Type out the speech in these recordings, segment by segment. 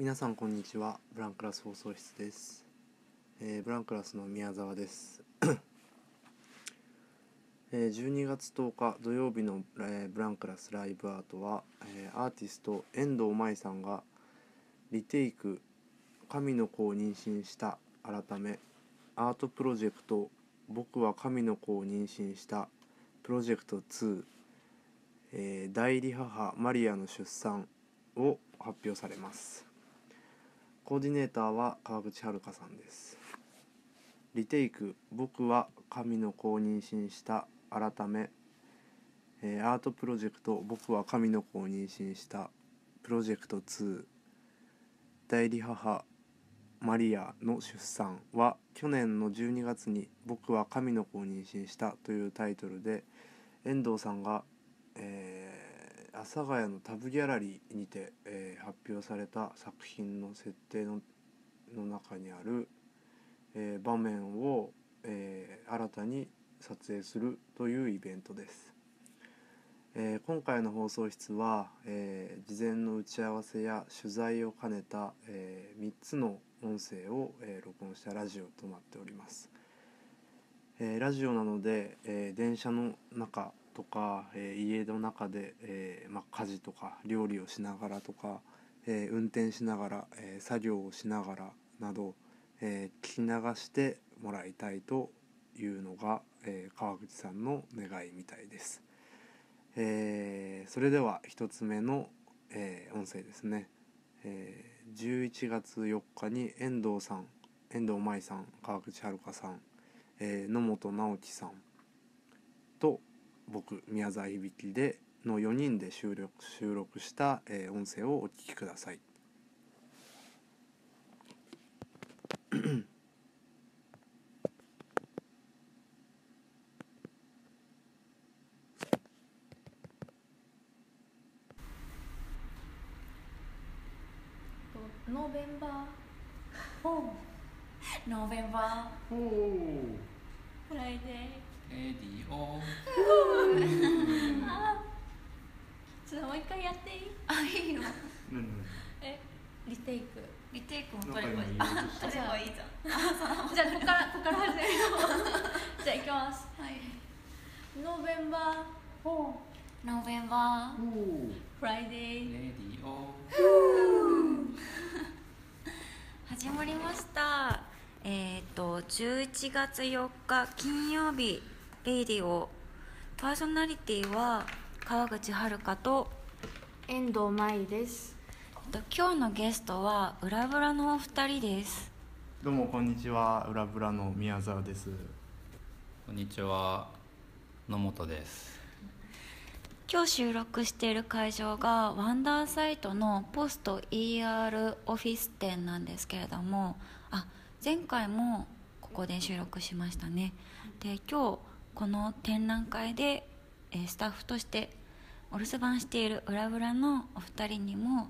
皆さんこんにちは。ブランクラス放送室です。ブランクラスの宮沢です。12月10日土曜日の、ブランクラスライブアートは、アーティスト遠藤舞さんがリテイク神の子を妊娠した改めアートプロジェクト僕は神の子を妊娠したプロジェクト2、代理母マリアの出産を発表されます。コーディネーターは川口遥さんです。リテイク僕は神の子を妊娠した改め、アートプロジェクト僕は神の子を妊娠したプロジェクト2、代理母マリアの出産は去年の12月に僕は神の子を妊娠したというタイトルで、遠藤さんが、阿佐ヶ谷のタブギャラリーにて、発表された作品の設定の中にある、場面を、新たに撮影するというイベントです。今回の放送室は、事前の打ち合わせや取材を兼ねた、3つの音声を、録音したラジオとなっております。ラジオなので、電車の中とか、家の中で、家事とか料理をしながらとか、運転しながら、作業をしながらなど、聞き流してもらいたいというのが、川口さんの願いみたいです。それでは一つ目の、音声ですね。11月4日に遠藤舞さん、川口遥さん、野本直樹さんと僕宮沢響での4人で収録した、音声をお聞きください。 ノーベンバーフライデーレディオちょっともう一回やっていい？ いいよ。 リテイクも取ればいい。取ればいいじゃん。 じゃあここから始めよう。じゃあいきます。 はい。 ノーベンバーフライデーレディオ始まりました。11月4日金曜日レイディオ、パーソナリティは川口遥と遠藤舞です。 今日のゲストは裏ブラのお二人です。 どうもこんにちは。裏ブラの宮沢です。 こんにちは、野本です。 今日収録している会場がワンダーサイトのポスト ER オフィス店なんですけれども、前回もここで収録しましたね。で、今日この展覧会で、スタッフとしてお留守番している裏ブラのお二人にも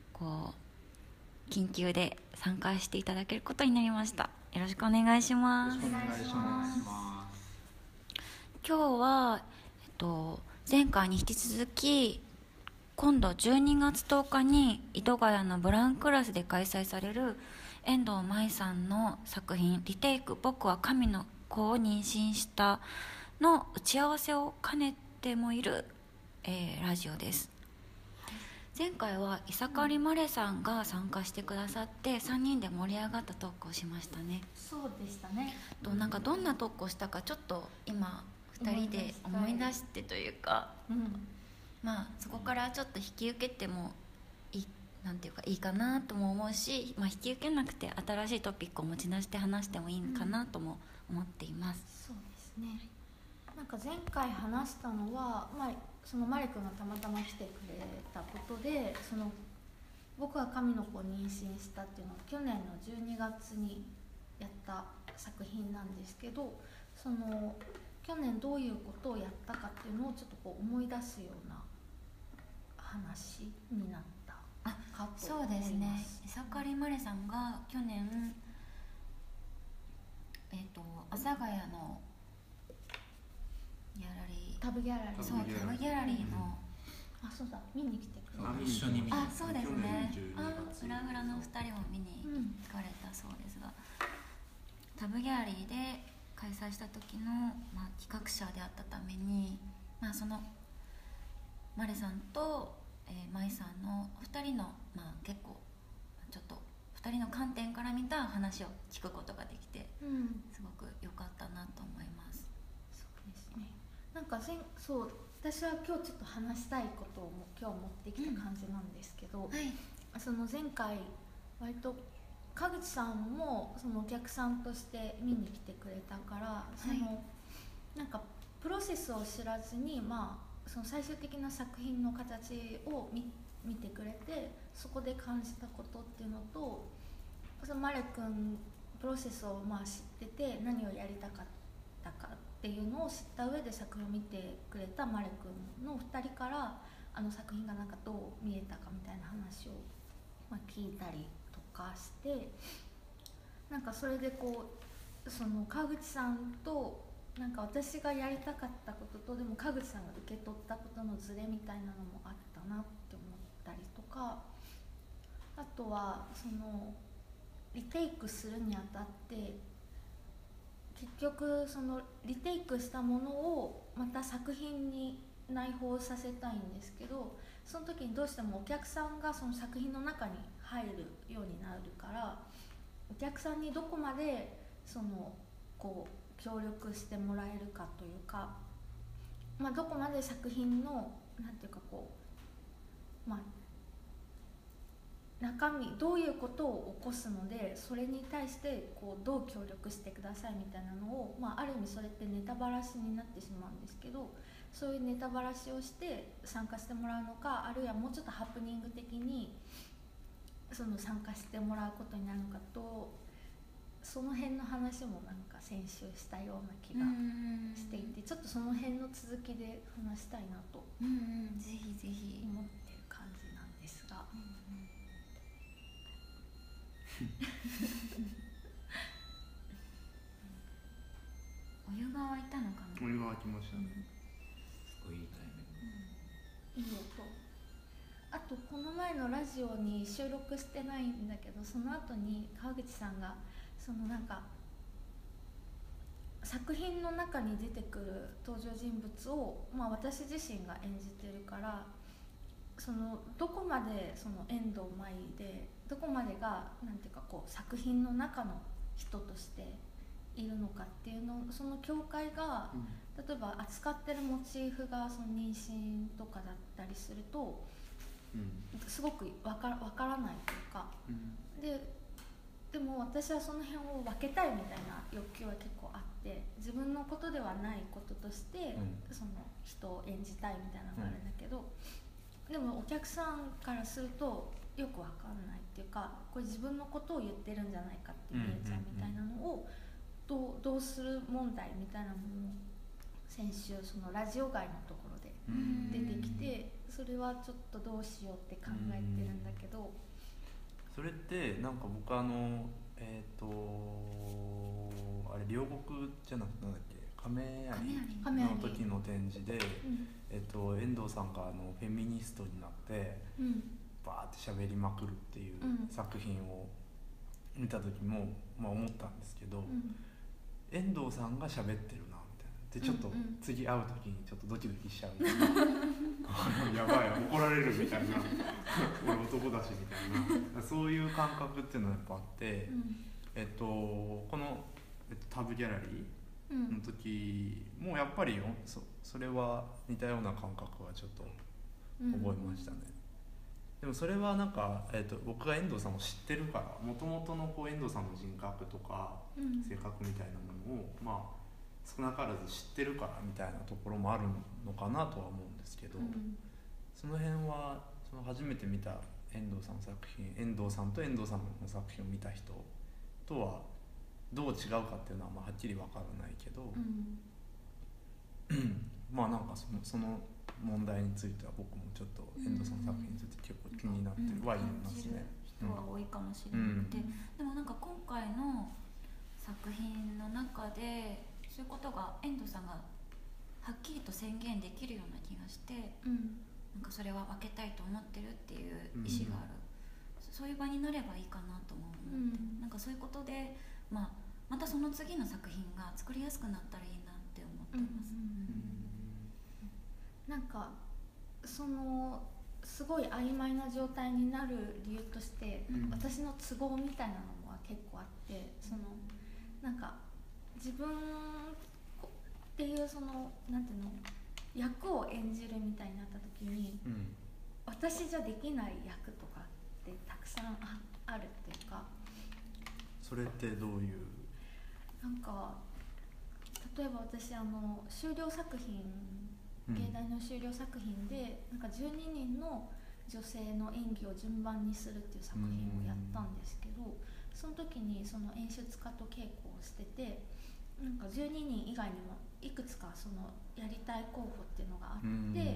緊急で参加していただけることになりました。よろしくお願いします。 お願いします。 今日は、前回に引き続き今度12月10日に糸ヶ谷のブランクラスで開催される遠藤舞さんの作品リテイク僕は神の子を妊娠したの打ち合わせを兼ねてもいる、ラジオです。前回は伊坂りまれさんが参加してくださって3人で盛り上がったトークをしましたね。 そうでしたね。 なんかどんなトークをしたかちょっと今2人で思い出してというか、そこからちょっと引き受けてもいいかなとも思うし、引き受けなくて新しいトピックを持ち出して話してもいいかなとも思っています。 そうですね。なんか前回話したのは、そのマリ君がたまたま来てくれたことで、その僕は神の子を妊娠したっていうのを去年の12月にやった作品なんですけど、その去年どういうことをやったかっていうのをちょっと思い出すような話になったかと思います。 そうですね。伊坂りまれさんが去年、阿佐ヶ谷のギャラリー、 タブギャラリー、 タブギャラリーのあ、そうだ、見に来てくれた。 一緒に見にあ、そうですね。 去年12月フラフラの2人も見に行かれたそうですが、タブギャラリーで開催した時の、企画者であったために、そのマレさんと、マイさんのお二人の、結構ちょっと2人の観点から見た話を聞くことができて、すごく良かったなと思います。 そうですね。なんかそう、私は今日ちょっと話したいことを今日持ってきた感じなんですけど、その前回割と川口さんもそのお客さんとして見に来てくれたから、そのなんかプロセスを知らずに、その最終的な作品の形を見てくれて、そこで感じたことっていうのと、そのマレ君プロセスを知ってて何をやりたかったかっていうのを知った上で作品を見てくれたマレ君の2人から作品がなんかどう見えたかみたいな話を聞いたりとかして、なんかそれでその川口さんとなんか私がやりたかったことと、でも川口さんが受け取ったことのズレみたいなのもあったなって思ったりとか、あとはそのリテイクするにあたって結局そのリテイクしたものをまた作品に内包させたいんですけど、その時にどうしてもお客さんがその作品の中に入るようになるから、お客さんにどこまでその協力してもらえるかというか、どこまで作品のなんていうか中身どういうことを起こすので、それに対してどう協力してくださいみたいなのを、ある意味それってネタバラシになってしまうんですけど、そういうネタバラシをして参加してもらうのか、あるいはもうちょっとハプニング的にその参加してもらうことになるのかと、その辺の話もなんか先週したような気がしていて、ちょっとその辺の続きで話したいなとぜひぜひ思ってる感じなんですが、 お湯が沸いたのかな。 お湯が沸きましたね。 すごいいいタイミング。 いい音。あとこの前のラジオに収録してないんだけど、その後に川口さんがそのなんか作品の中に出てくる登場人物を、私自身が演じてるから、そのどこまでその遠藤舞でどこまでがなんていうか作品の中の人としているのかっていうの、その境界が、例えば扱ってるモチーフがその妊娠とかだったりすると、すごくわからないというか、でも私はその辺を分けたいみたいな欲求は結構あって、自分のことではないこととして、その人を演じたいみたいなのがあるんだけど、でもお客さんからするとよく分かんないっていうか、これ自分のことを言ってるんじゃないかって見えちゃうみたいなのをどうする問題みたいなものを先週そのラジオ外のところで出てきて、それはちょっとどうしようって考えてるんだけど、 それってなんか僕あれ両国じゃなくてなんだっけ、亀有の時の展示で、遠藤さんがフェミニストになって、バーって喋りまくるっていう作品を見た時も、思ったんですけど、遠藤さんが喋ってるなみたいなで、ちょっと次会う時にちょっとドキドキしちゃうみたいなやばい怒られるみたいな俺男だしみたいな、そういう感覚っていうのがやっぱあって、この、タブギャラリーの時もやっぱりそれは似たような感覚はちょっと覚えましたね。でもそれはなんか、僕が遠藤さんを知ってるから、もともとの遠藤さんの人格とか、性格みたいなものを少なからず知ってるからみたいなところもあるのかなとは思うんですけど、その辺はその初めて見た遠藤さんの作品、遠藤さんと遠藤さんの作品を見た人とはどう違うかっていうのははっきり分からないけど、なんかその問題については僕もちょっと遠藤さんの作品について結構気になってはいますね。 人は多いかもしれなくて、でもなんか今回の作品の中でそういうことが遠藤さんがはっきりと宣言できるような気がして、 なんかそれは分けたいと思ってるっていう意思がある、そういう場になればいいかなとも思って、なんかそういうことで、またその次の作品が作りやすくなったらいいなって思ってます。 なんかそのすごい曖昧な状態になる理由として、私の都合みたいなのは結構あって、そのなんか自分っていうそのなんていうの役を演じるみたいになった時に、私じゃできない役とかってたくさんあるっていうか。 それってどういう？ なんか例えば私修了作品、芸大の修了作品でなんか12人の女性の演技を順番にするっていう作品をやったんですけど、その時にその演出家と稽古をしてて、なんか12人以外にもいくつかそのやりたい候補っていうのがあって、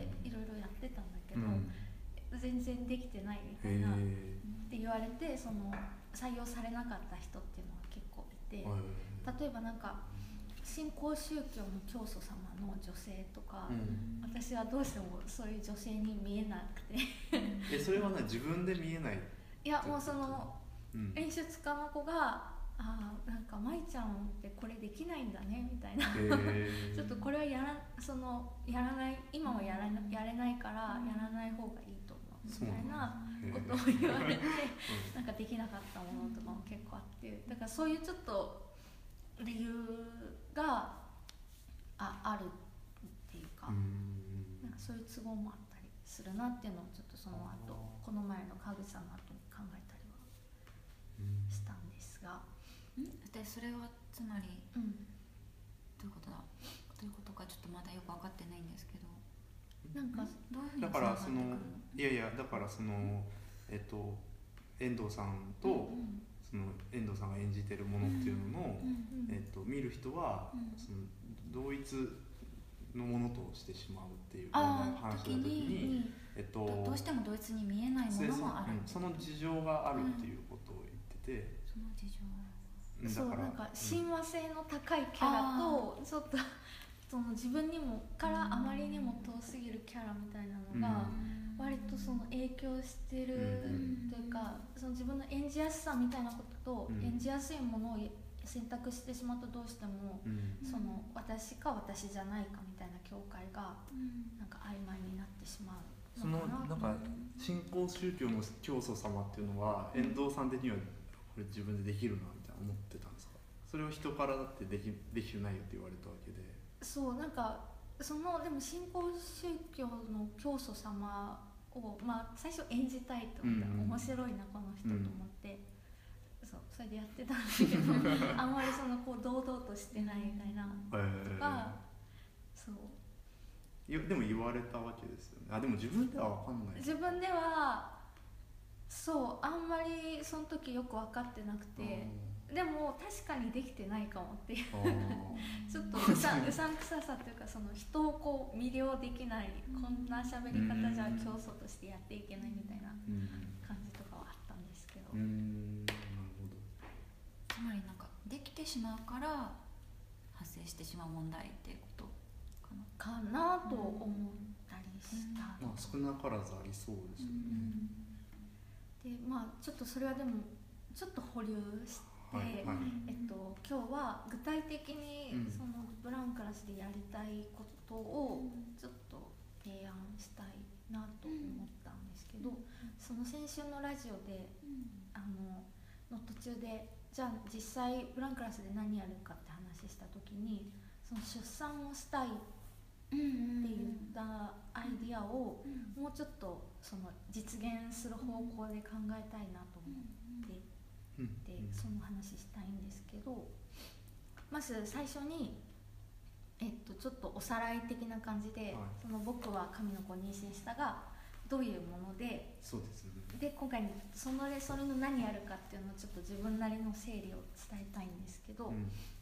いろいろやってたんだけど、全然できてないみたいなって言われて、その採用されなかった人っていうのが結構いて、例えばなんか新興宗教の教祖様の女性とか、私はどうしてもそういう女性に見えなくてそれはね、自分で見えない？ いや、もうその、演出家の子がなんか舞ちゃんってこれできないんだねみたいなちょっとこれはやらない、今はやれないからやらない方がいいと思うみたいなことを言われてなんかできなかったものとかも結構あって、だからそういうちょっと理由があるっていうか、なんかそういう都合もあったりするなっていうのをちょっとその後この前の川口さんの後に考えたりはしたんですが、 それはつまり、どういうことだ、どういうことかちょっとまだよく分かってないんですけど、 なんかどういうふうにだからそのだからその遠藤さんと、その遠藤さんが演じてるものっていうのの、見る人は、その同一のものとしてしまうっていう話の時に、 どうしても同一に見えないものもある、 その事情があるっていうことを言ってて、 その事情そうなんか親和性の高いキャラと、ちょっとその自分にもからあまりにも遠すぎるキャラみたいなのが割とその影響してるというか、その自分の演じやすさみたいなことと、演じやすいものを選択してしまうとどうしても、その私か私じゃないかみたいな境界がなんか曖昧になってしまうそのなんか新興宗教の教祖様っていうのは、遠藤さん的にはこれ自分でできるなみたいな思ってたんですか？それを人からだってできないよって言われたわけで。 そうなんかそのでも新興宗教の教祖様を、最初演じたいと思ったら、面白いなこの人と思って、それでやってたんだけどあんまりそのこう堂々としてないみたいなとか、そうでも言われたわけですよね。でも自分では分かんない。 自分ではそうあんまりその時よく分かってなくて、でも確かにできてないかもっていうちょっとうさんくささというか、その人をこう魅了できない、こんな喋り方じゃ教祖としてやっていけないみたいな感じとかはあったんですけど、 なるほど。 つまりなんかできてしまうから発生してしまう問題っていうことかなと思ったりした、 少なからずありそうですよね。 でちょっとそれはでもちょっと保留して、今日は具体的にそのブランクラスでやりたいことをちょっと提案したいなと思ったんですけど、その先週のラジオでの途中で、じゃあ実際ブランクラスで何やるかって話した時に、その出産をしたいって言ったアイディアをもうちょっとその実現する方向で考えたいなと思ってで、その話したいんですけど、まず最初にちょっとおさらい的な感じで、その僕は神の子を妊娠したがどういうもので、 そうですね。 で今回それの何やるかっていうのをちょっと自分なりの整理を伝えたいんですけど、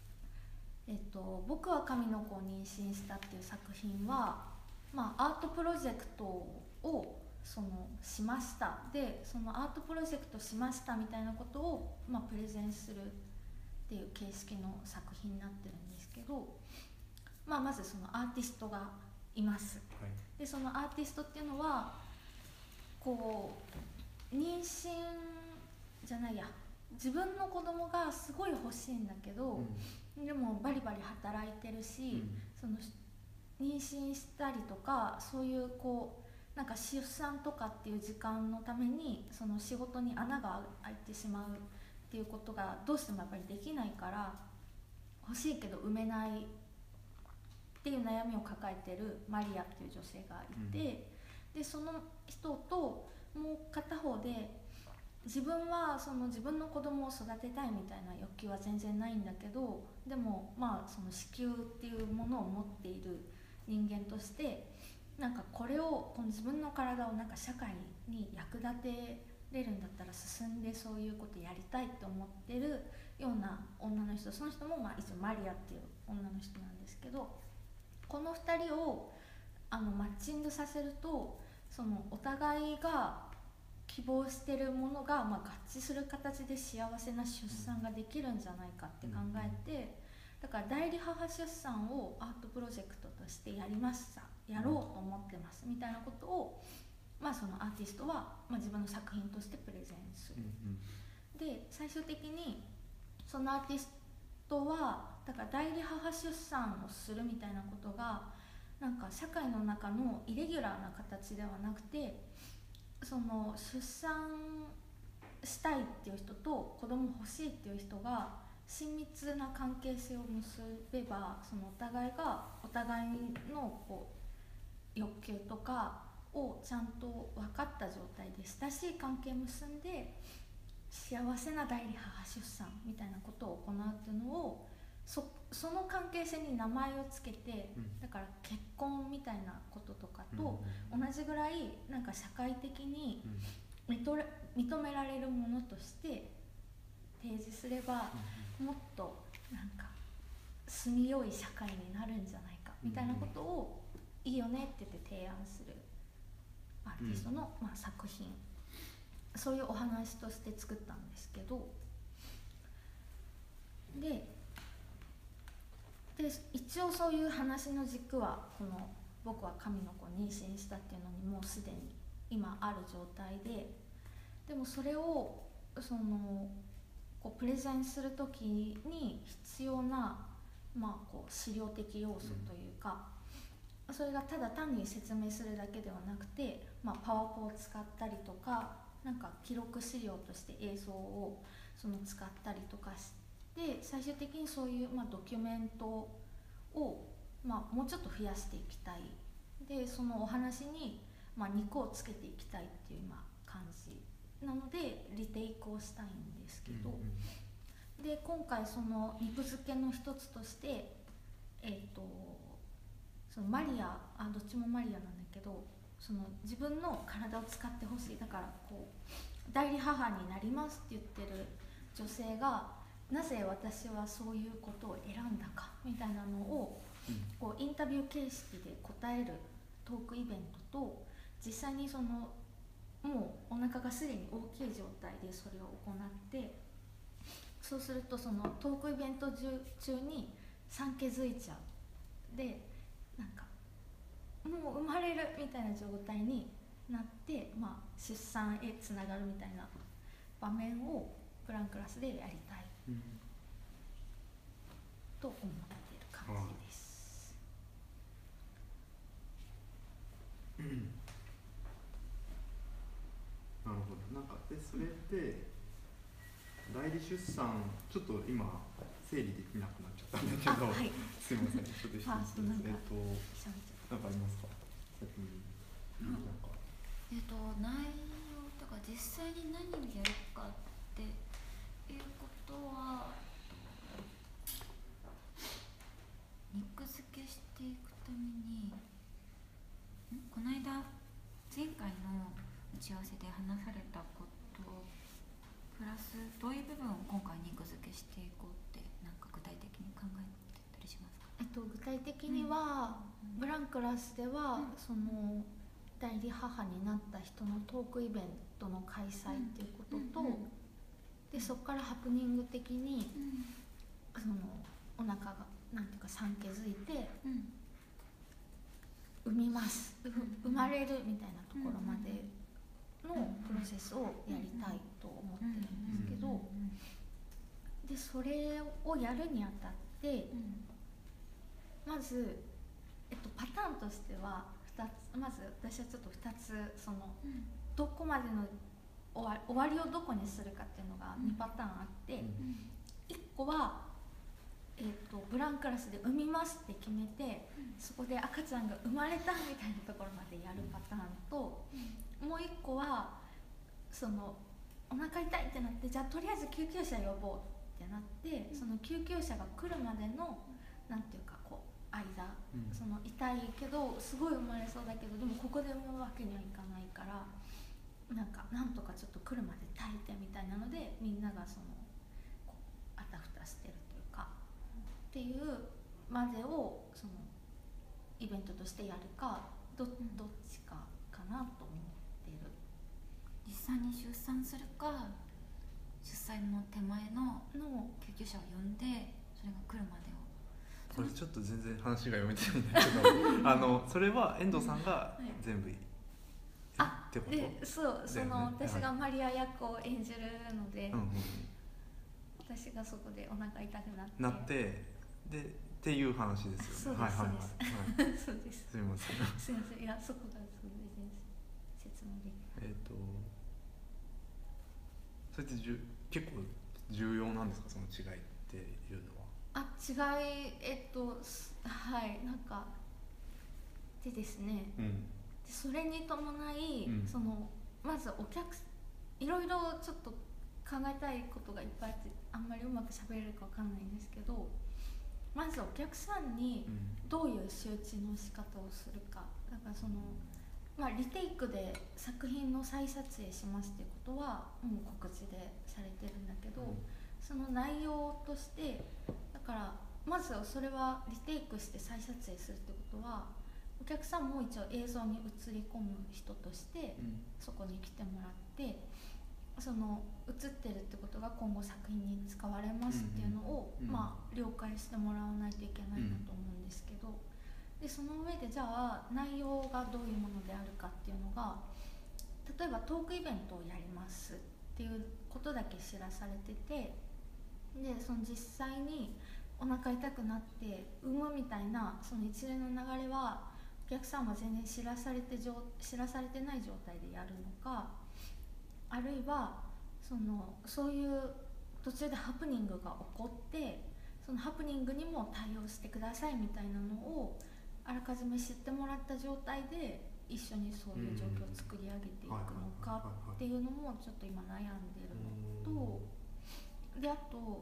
僕は神の子を妊娠したっていう作品は、アートプロジェクトをしました。でそのアートプロジェクトしましたみたいなことを、プレゼンするっていう形式の作品になってるんですけど、まずそのアーティストがいます。 はいでそのアーティストっていうのはこう妊娠じゃないや自分の子供がすごい欲しいんだけど、でもバリバリ働いてるし、その妊娠したりとかそういうこうなんか出産とかっていう時間のためにその仕事に穴が開いてしまうっていうことがどうしてもやっぱりできないから欲しいけど産めないっていう悩みを抱えてるマリアっていう女性がいて、でその人ともう片方で自分はその自分の子供を育てたいみたいな欲求は全然ないんだけど、でもまあその子宮っていうものを持っている人間としてなんかこの自分の体をなんか社会に役立てれるんだったら進んでそういうことやりたいって思ってるような女の人、その人もまあ一応マリアっていう女の人なんですけど、この2人をマッチングさせるとそのお互いが希望してるものがまあ合致する形で幸せな出産ができるんじゃないかって考えて、だから代理母出産をアートプロジェクトとしてやろうと思ってますみたいなことを、まあ、そのアーティストは、まあ、自分の作品としてプレゼンする。で最終的にそのアーティストはだから代理母出産をするみたいなことがなんか社会の中のイレギュラーな形ではなくて、その出産したいっていう人と子供欲しいっていう人が親密な関係性を結べば、そのお互いがお互いのこう欲求とかをちゃんと分かった状態で親しい関係を結んで幸せな代理母出産みたいなことを行うっていうのをその関係性に名前をつけて、だから結婚みたいなこととかと同じぐらいなんか社会的に認められるものとして提示すれば、もっとなんか住みよい社会になるんじゃないかみたいなことをいいよねって言って提案するアーティストのまあ作品、そういうお話として作ったんですけど、で一応そういう話の軸はこの僕は神の子を妊娠したっていうのにもうすでに今ある状態で、でもそれをそのこうプレゼンする時に必要な、まあ、こう資料的要素というか、それがただ単に説明するだけではなくて、まあ、パワポを使ったりとかなんか記録資料として映像をその使ったりとかして最終的にそういう、まあ、ドキュメントを、まあ、もうちょっと増やしていきたい。でそのお話に、まあ、肉をつけていきたいっていう今感じなのでリテイクをしたいんですけど、で今回その肉付けの一つとしてそのマリアどっちもマリアなんだけど、その自分の体を使ってほしい、だからこう代理母になりますって言ってる女性がなぜ私はそういうことを選んだかみたいなのをこうインタビュー形式で答えるトークイベントと、実際にそのもうお腹がすでに大きい状態でそれを行って、そうするとそのトークイベント中に産気づいちゃうで、なんかもう生まれるみたいな状態になって、まあ、出産へつながるみたいな場面をブランクラスでやりたいと思っている感じです。 なるほど。なんかそれって代理出産ちょっと今整理できなくなっちゃったんだけど、はい、すいません、ちょっと一つなんかありますか？ 内容とか実際に何をやるかっていうことは肉付けしていくためにこの間前回の打ち合わせで話されたことプラスどういう部分を今回肉付けしていこうってなんか具体的に考えてたりしますか？ 具体的には、ブランクラスでは、その代理母になった人のトークイベントの開催っていうことと、でそこからハプニング的に、そのお腹がなんていうか産気づいて、 産みます生まれるみたいなところまでのプロセスをやりたいと思ってるんですけど、でそれをやるにあたってまず、パターンとしては2つ、まず私はちょっと2つその、どこまでの終わりをどこにするかっていうのが2パターンあって、1個は、ブランクラスで産みますって決めて、そこで赤ちゃんが生まれたみたいなところまでやるパターンと、もう1個はそのお腹痛いってなって、じゃあとりあえず救急車呼ぼうってなって、その救急車が来るまでのなんていうかこう間、その痛いけどすごい生まれそうだけど、でもここで産むわけにはいかないからなんとかちょっと来るまで耐えてみたいなので、みんながそのこうあたふたしてるというか、っていうまでをそのイベントとしてやるか どっちかかなと思ってる。 実際に出産するか、出産の手前の救急車を呼んでそれが来るまでを。 これちょっと全然話が読めてないんだけどそれは遠藤さんが全部ってことでそうその、私がマリア役を演じるので、私がそこでお腹痛くなってでっていう話ですよね。そうですそうです。すみませんすみません、いやそこがそれで説明できない。それって結構重要なんですか、その違いっていうのは。違いはいなんかでですね、それに伴い、そのまずいろいろちょっと考えたいことがいっぱいあって、あんまりうまく喋れるかわかんないんですけど、まずお客さんにどういう周知の仕方をするか、だからそのリテイクで作品の再撮影しますっていうことはもう告知でされてるんだけど、その内容としてだからまずそれはリテイクして再撮影するってことは、お客さんも一応映像に映り込む人としてそこに来てもらって、その映ってるってことが今後作品に使われますっていうのを、了解してもらわないといけないなと思うんですけど、でその上でじゃあ内容がどういうものであるかっていうのが、例えばトークイベントをやりますっていうことだけ知らされてて、でその実際にお腹痛くなって産むみたいなその一連の流れはお客さんは全然知らされてない状態でやるのか、あるいはそういう途中でハプニングが起こって、そのハプニングにも対応してくださいみたいなのをあらかじめ知ってもらった状態で一緒にそういう状況を作り上げていくのかっていうのもちょっと今悩んでるのと、であと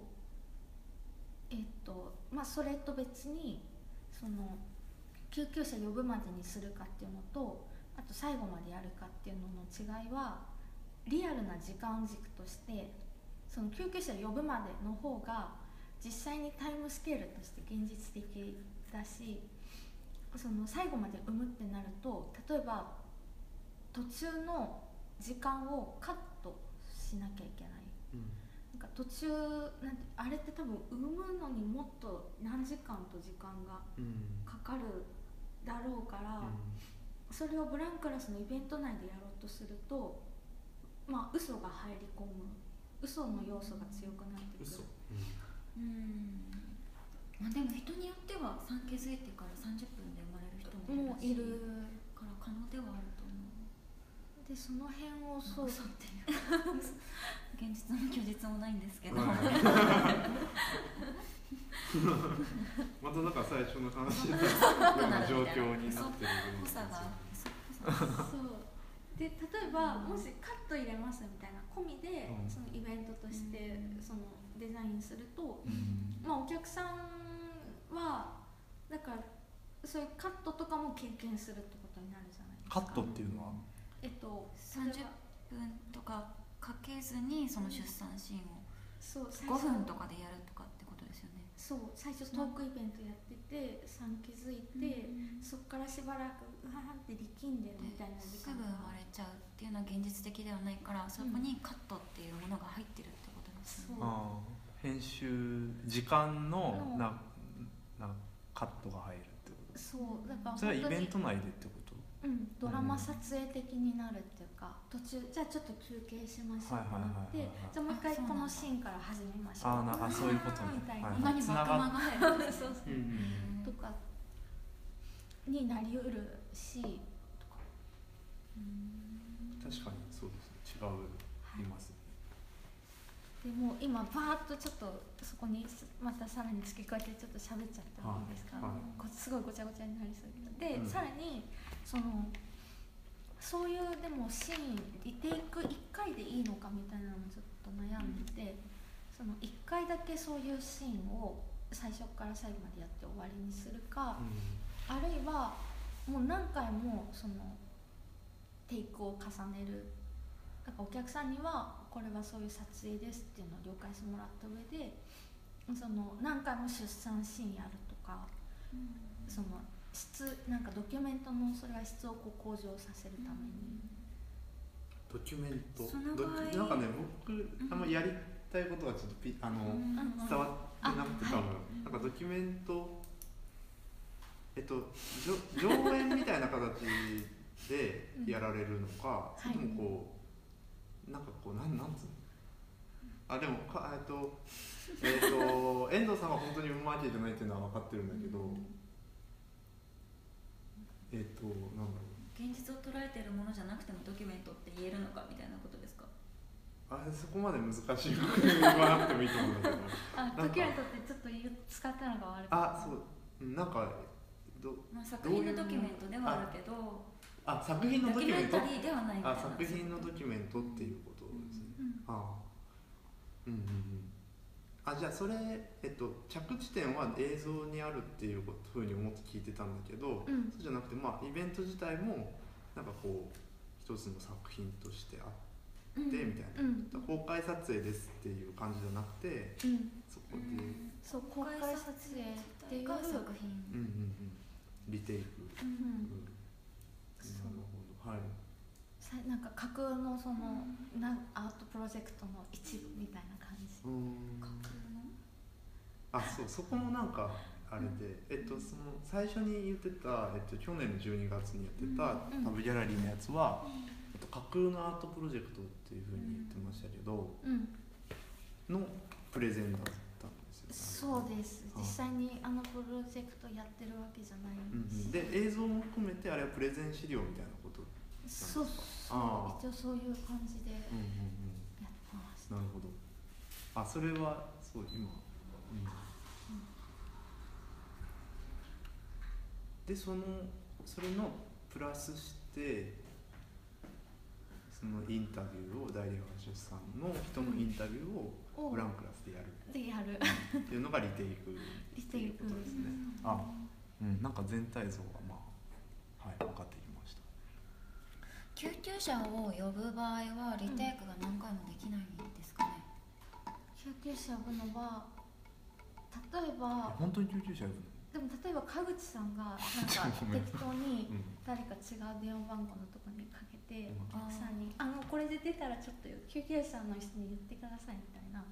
それと別にその救急車呼ぶまでにするかっていうのと、あと最後までやるかっていうのの違いは、リアルな時間軸としてその救急車呼ぶまでの方が実際にタイムスケールとして現実的だし、その最後まで産むってなると、例えば途中の時間をカットしなきゃいけない、なんか途中あれって多分産むのにもっと何時間と時間がかかるだろうから、それをブランクラスのイベント内でやろうとすると、嘘が入り込む、嘘の要素が強くなってくる。 でも人によっては産気づいてから30分で生まれる人もいるから可能ではあると思う。 でその辺をそうっていう現実も虚実もないんですけどまたなんか最初の話のような状況になってるようなそうで、例えばもしカット入れますみたいな込みで、そのイベントとしてそのデザインすると、お客さんはだからそういうカットとかも経験するってことになるじゃないですか。 カットっていうのは 30分とかかけずにその出産シーンを5分とかでやるとかってことですよね。 そう、最初トークイベントやってて産気づいて、そこからしばらくうわーって力んでるみたいな時間すぐ生まれちゃうっていうのは現実的ではないから、そこにカットっていうものが入ってるってことですよね。 編集時間のカットが入るってことです。 そうだからそれはイ本当にベント内でってこと？ ドラマ撮影的になるっていうか、途中じゃあちょっと休憩しましょうってなって、じゃあもう一回このシーンから始めましょうそういうことね。 みたいな、 今にまとまが入るそうそう、とかになりうるしとか、 確かにそうですね、違いますね。 でもう今バーッとちょっとそこにまたさらに付け加えてちょっと喋っちゃってもいいですか、すごいごちゃごちゃになりそうで、さらにそういうでもシーンリテイク1回でいいのかみたいなのもちょっと悩んでて、その1回だけそういうシーンを最初から最後までやって終わりにするか、あるいはもう何回もそのテイクを重ねる、だからお客さんにはこれはそういう撮影ですっていうのを了解してもらった上で、その何回も出産シーンやるとか、そのなんかドキュメントのそれは質をこう向上させるために、 ドキュメントなんかね、僕あんまやりたいことがちょっと伝わってなくて、多分なんかドキュメント上演みたいな形でやられるのか、それともこうなんかこうなんつうの、でも遠藤さんは本当にうまいじゃないっていうのは分かってるんだけど、なんだろう、 現実を捉えているものじゃなくてもドキュメントって言えるのかみたいなことですか？ そこまで難しい言わなくてもいいと思うんだけどドキュメントってちょっと使ったのが悪かった。 そうなんか作品のドキュメントではあるけど、 作品のドキュメントドキュメンタリーではないみたいな、 作品のドキュメントっていうことですね。じゃあそれ、着地点は映像にあるっていうふうに思って聞いてたんだけど、そうじゃなくて、イベント自体もなんかこう一つの作品としてあって、みたいな、公開撮影ですっていう感じじゃなくて、そこで公開撮影っていう作品、 リテイク、なるほど、はい。 なんか架空のそのアートプロジェクトの一部みたいな感じ。 そこもなんかあれで、その最初に言ってた、去年の12月にやってたタブギャラリーのやつは、架空のアートプロジェクトっていうふうに言ってましたけど、のプレゼンだったんですよね。 そうです、実際にあのプロジェクトやってるわけじゃないし、 で映像も含めてあれはプレゼン資料みたいなことなんですか？ 一応そういう感じでやってました。 なるほど。それはそう今、でそれのプラスしてそのインタビューを代理監修さんの人のインタビューをブランクラスでやるっていうのがリテイクっていうことですね。なんか全体像が分かってきました。 救急車を呼ぶ場合はリテイクが何回もできないんですかね？ 救急車呼ぶのは例えば本当に救急車呼ぶの？ でも例えば川口さんがなんか適当に誰か違う電話番号のところにかけてお客さんにこれで出たらちょっと救急車の人に言ってくださいみたいな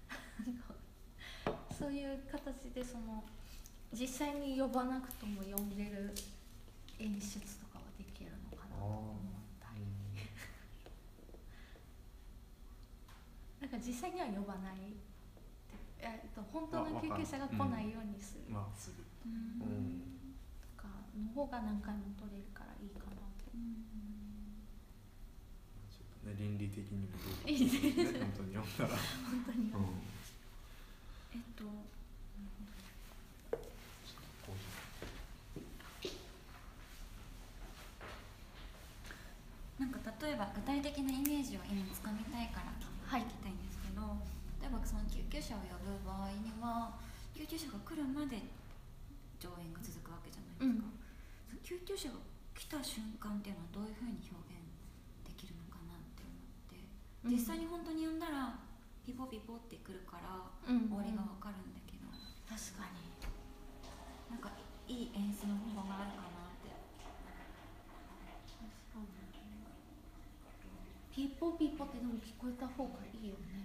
そういう形でその実際に呼ばなくとも呼んでる演出とかはできるのかなと思ったりなんか実際には呼ばない、本当の救急車が来ないようにする、とかの方が何回も取れるからいいかなと。 ちょっとね倫理的にもどうかですね。本当に呼んだら本当に。 なんか例えば具体的なイメージを今つかみたいから聞きたいんですけど、例えばその救急車を呼ぶ場合には救急車が来るまで上演が続くわけじゃないですか、救急車が来た瞬間っていうのはどういうふうに表現できるのかなって思って、実際に本当に呼んだらピポピポって来るから終わりが分かるんだけど、 確かになんかいい演出の方法があるかなって。 ピポピポってでも聞こえた方がいいよね。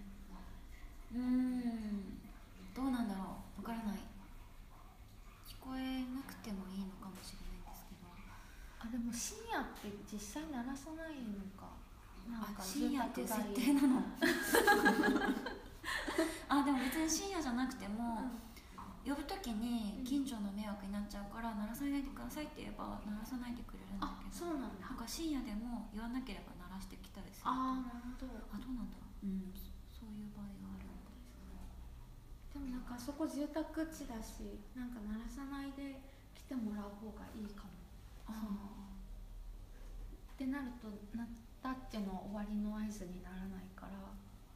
どうなんだろう、分からない。聞こえなくてもいいのかもし深夜って実際鳴らさないのか。なんか深夜っていう設定なのでも別に深夜じゃなくても、呼ぶときに近所の迷惑になっちゃうから鳴らさないでくださいって言えば鳴らさないでくれるんだけど、 そうなんだ。 なんか深夜でも言わなければ鳴らしてきたりする。 なるほど。 どうなんだろう。そういう場合があるんですね。 でもなんかそこ住宅地だし、なんか鳴らさないで来てもらう方がいいかも。ってなると、鳴ったっていうのは終わりの合図にならないから。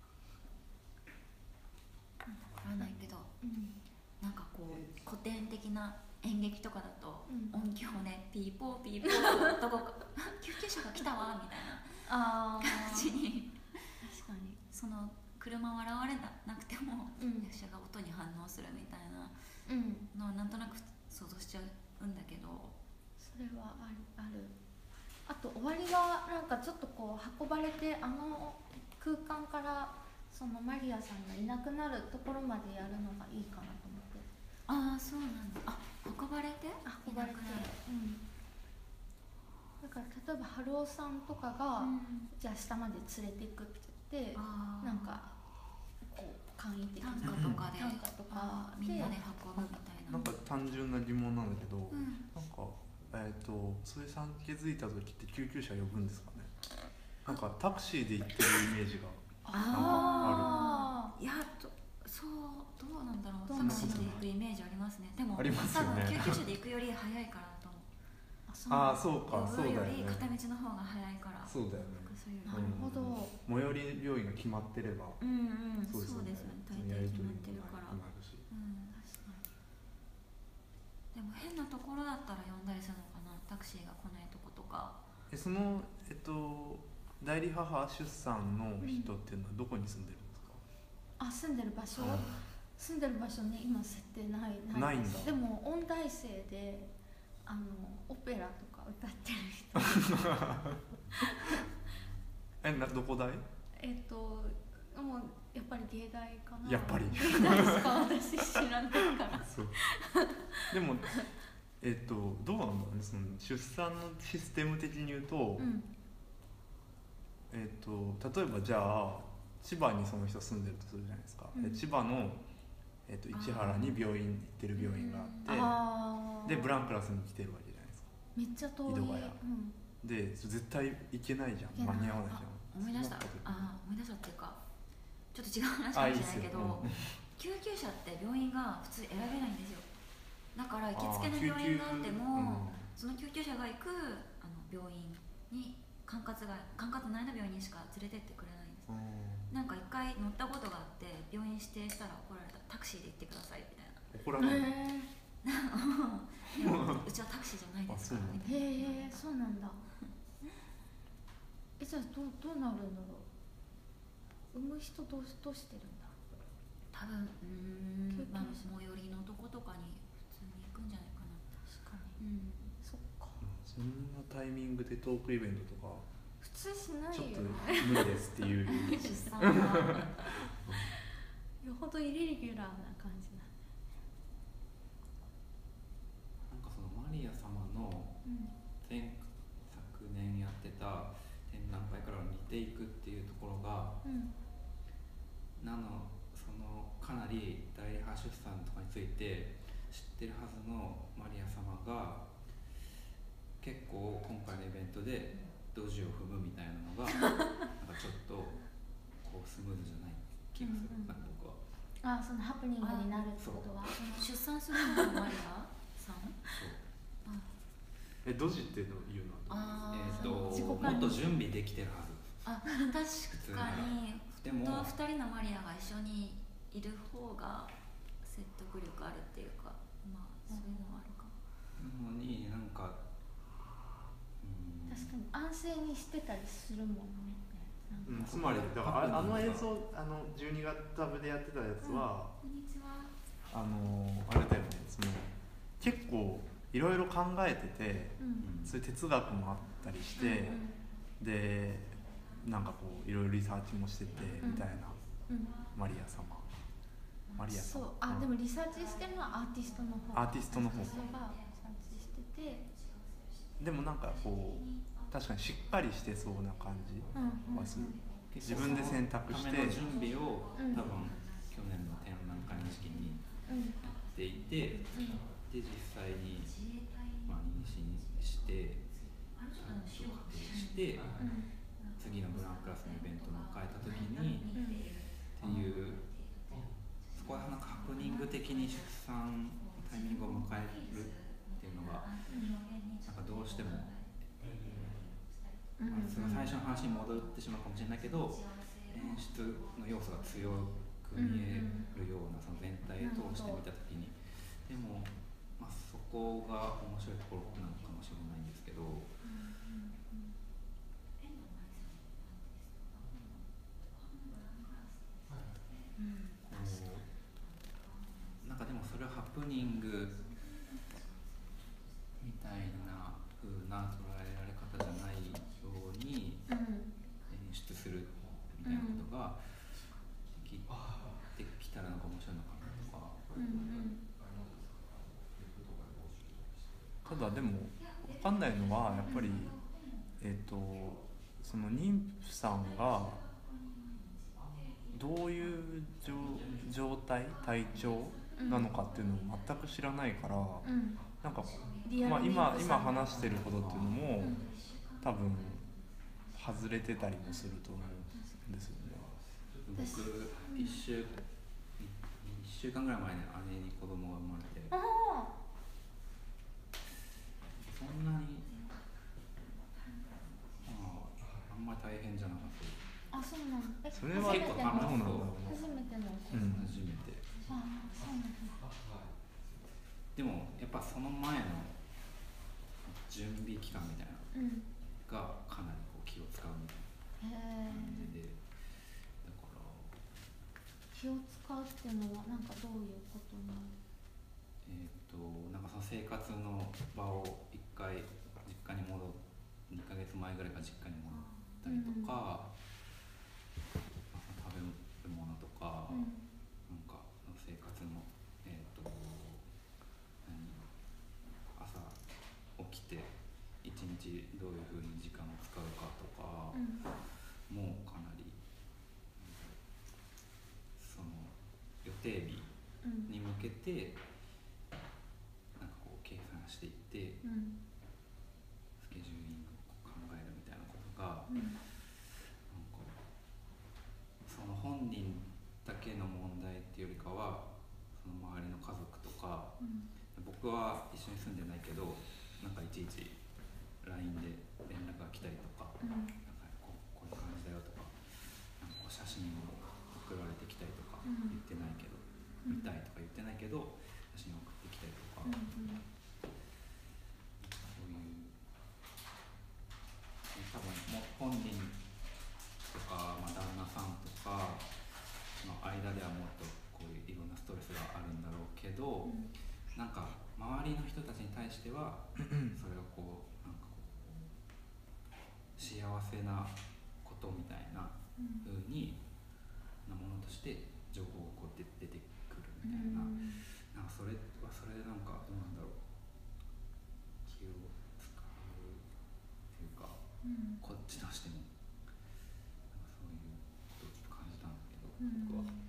ならないけど、なんかこう古典的な演劇とかだと、音響ね、ピーポーピーポーどこか救急車が来たわみたいな感じに、 確かにその車は現れなくても、役者が音に反応するみたいなのはなんとなく想像しちゃうんだけど、 それはある。あと終わりがなんかちょっとこう運ばれて、あの空間からそのマリアさんがいなくなるところまでやるのがいいかなと思って。 そうなんだ。運ばれて運ばれて、だから例えば春雄さんとかが、じゃあ下まで連れていくって言って、なんかこう簡易的な短歌とかでみんなで運ぶみたいな。 なんか単純な疑問なんだけど、なんかそれさん気づいた時って救急車呼ぶんですかね。なんかタクシーで行ってるイメージがなんかある。 いやそうどうなんだろう。タクシーで行くイメージありますね。でもありますよね。 多分救急車で行くより早いからと思う。 そうか、そうだよね。 片道の方が早いから。 そうだよね。 なるほど。 最寄り病院が決まってれば、 そうですよね。大体決まってるから。確かに。でも変なところだったら呼んだりするのかな。タクシーが来ないとことか。 その代理母出産の人っていうのはどこに住んでるんですか。 住んでる場所、住んでる場所に今設定ないんです。でも音大生でオペラとか歌ってる人どこ大？ もうやっぱり芸大かな。 やっぱり芸大しか私知らないからそうでもどうなんだろうね、その出産のシステム的に言うと、例えばじゃあ千葉にその人住んでるとするじゃないですか、で千葉の、市原に行ってる病院があって、でブランクラスに来てるわけじゃないですか。 めっちゃ遠い。 井戸ヶ谷、で絶対行けないじゃん、間に合わないじゃん。 思い出したっていうかちょっと違う話かもしれないけど、救急車って病院が普通選べないんですよ。だから行きつけの病院があっても、その救急車が行く病院に管轄内の病院にしか連れてってくれないんです。なんか一回乗ったことがあって、病院指定したら怒られた。タクシーで行ってくださいみたいな。 怒られない。うちはタクシーじゃないですからみたいな。 へえ、そうなんだ。じゃあどうなるんだろう。産む人どうしてるんだ。 多分最寄りのとことかに普通に行くんじゃないかな。 確かに。そっか。 そんなタイミングでトークイベントとか普通しないよ。 ちょっと無理ですっていう出産はよほどイレギュラーな感じなんだ。 なんかそのマリア様の昨年やってた展覧会から似ていくっていうところが、そのかなり代理母出産とかについて知ってるはずのマリア様が結構今回のイベントでドジを踏むみたいなのがなんかちょっとこうスムーズじゃない気がする、なんか僕は。 そのハプニングになるってことは、 出産するのがマリアさん。 ドジっていうのはもっと準備できてるはず。 確かに本当は2人のマリアが一緒にいる方が説得力あるっていうか、そういうのはあるかも。 なのになんか確かに安静にしてたりするもんね。 つまりだから映像12月タブでやってたやつは、 こんにちは。 あれだよね、その結構いろいろ考えてて、そういう哲学もあったりして、でなんかこういろいろリサーチもしててみたいな、マリア様。 そう、でもリサーチしてるのはアーティストの方。 アーティストの方か。 がリサーチしてて、 でもなんかこう確かにしっかりしてそうな感じはする、自分で選択してための準備を、 うん多分去年の展覧会の時期にやっていて、で実際に、まあ、妊娠してちゃんと仮定して、次のブランクラスのイベントを迎えた時に、っていうそこはなんかハプニング的に出産タイミングを迎えるっていうのがなんかどうしても、その最初の話に戻ってしまうかもしれないけど、演出の要素が強く見えるようなその全体を通して見た時に、でも、まあ、そこが面白いところなのかもしれないんですけど、なんかでもそれはハプニングみたいな風な捉えられ方じゃないように演出するみたいなことができたらなんか面白いのかなとか、 ただでも分かんないのはやっぱりその妊婦さんがどういう状態体調なのかっていうのを全く知らないから、なんか、まあ、今話してることっていうのも多分外れてたりもすると思うんですよね。 僕1週間ぐらい前に姉に子供が生まれて、そんなに、あんまり大変じゃなかった。 あ、そうなの。 それは結構楽しそう。 初めての。 初めて。 あ、そうなんだ。 でもやっぱその前の準備期間みたいながかなりこう気を使うみたいな感じで、だから気を使うっていうのはなんかどういうことなの？ なんかその生活の場を一回実家に戻っ2ヶ月前ぐらいから実家に戻ったりとか、食べ物とか、なんか生活の朝起きて一日どういう風に時間を使うかとか、もうかなりその予定日に向けてなんかこう計算していって、スケジューリングを考えるみたいなことが、なんかその本人だけの問題っていうよりかはその周りの家族とか、僕は一緒に住んでないけどなんかいちいち LINE で連絡が来たりとか、なんかこういう感じだよとか、なんかこう写真を送られてきたりとか、言ってないけど、見たいとか言ってないけど写真を送ってきたりとか、そういう多分も本人とか、旦那さんとかの間ではもっとこういういろんなストレスがあるんだろうけど、なんか周りの人たちに対してはそれがこうなんかこう幸せなことみたいな風になものとして情報がこう出てくるみたいな、なんかそれはそれでなんかどうなんだろう、気を使うっていうか、こっちとしてもなんかそういうことをちょっと感じたんだけど、僕は。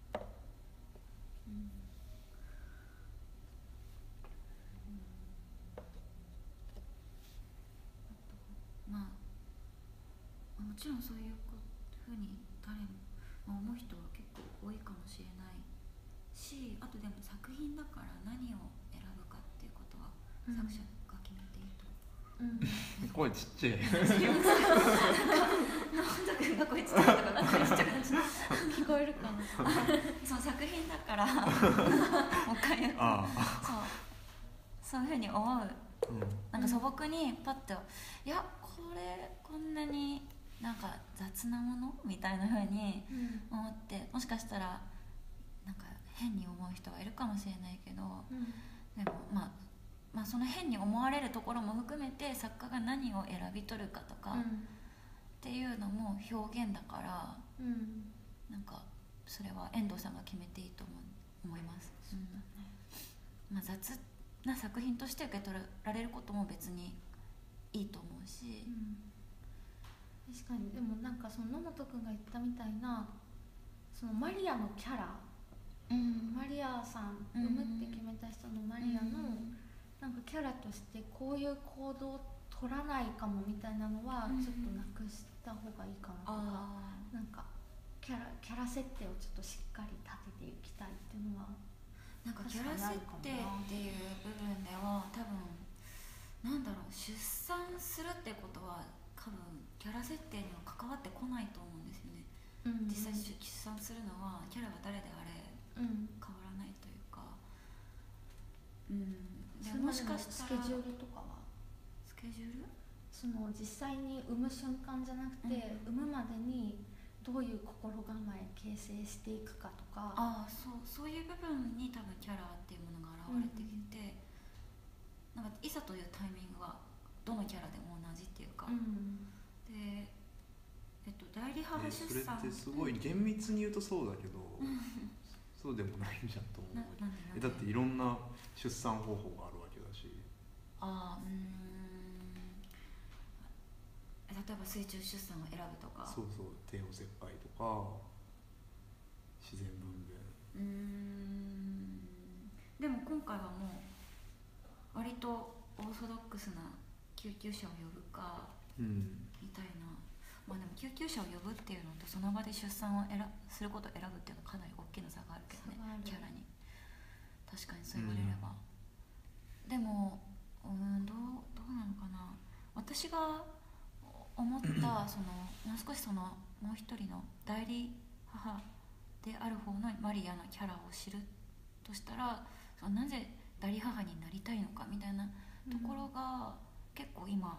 もちろんそういうふうに誰も思う人は結構多いかもしれないし、あとでも作品だから何を選ぶかっていうことは作者が決めていいと声ちっちゃい本田君が声ちっちゃいとか声ちっちゃくなっちゃう聞こえるかなそう作品だからもう一回言うとそういうふうに思う、なんか素朴にパッといやこんなになんか雑なものみたいな風に思って、もしかしたらなんか変に思う人はいるかもしれないけど、でもまあその変に思われるところも含めて作家が何を選び取るかとか、っていうのも表現だから、なんかそれは遠藤さんが決めていいと思います。雑な作品として受け取られることも別にいいと思うし、 確かに。でもなんかその野本くんが言ったみたいなそのマリアのキャラ、マリアさん、産むって決めた人のマリアのなんかキャラとしてこういう行動を取らないかもみたいなのはちょっとなくした方がいいかなとか、なんかキャラ設定をちょっとしっかり立てていきたいっていうのはなんかキャラ設定っていう部分では多分なんだろう、出産するってことは多分キャラ設定には関わってこないと思うんですよね、実際出産するのはキャラが誰であれ変わらないというか、でもしかしたらスケジュールとかはスケジュールその実際に産む瞬間じゃなくて、産むまでにどういう心構え形成していくかとか、 そういう部分に多分キャラっていうものが現れてきて、なんかいざというタイミングはどのキャラでも同じっていうか、で、代理母出産、 それってすごい厳密に言うとそうだけど、そうでもないんじゃんと思う。だっていろんな出産方法があるわけだし。 例えば水中出産を選ぶとか、 そうそう、帝王切開とか自然分娩。 でも今回はもう割とオーソドックスな救急車を呼ぶかみたいな、まあでも救急車を呼ぶっていうのとその場で出産をすることを選ぶっていうのはかなり大きな差があるけどね、キャラに。確かにそう言われれば、でもどうなのかな。私が思ったそのもう少しそのもう一人の代理母である方のマリアのキャラを知るとしたら、そのなぜ代理母になりたいのかみたいなところが結構今、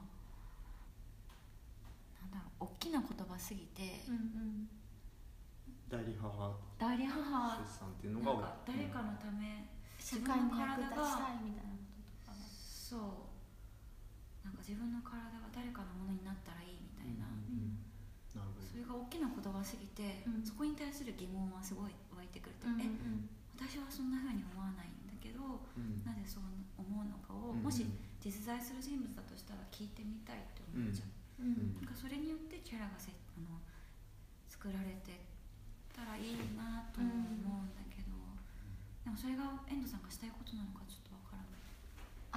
なんだろう、大きな言葉すぎて、 代理母出産っていうのがなんか誰かのため、 社会に役立ちたいみたいなこととか、 そうなんか自分の体が誰かのものになったらいいみたいな、 なるほど。 それが大きな言葉すぎて、そこに対する疑問はすごい湧いてくると、私はそんな風に思わないんだけど、なぜそう思うのかを、もし実在する人物だとしたら聞いてみたいって思っちゃう、なんかそれによってキャラが作られてたらいいなと思うんだけど、でもそれが遠藤さんがしたいことなのかちょっとわからない。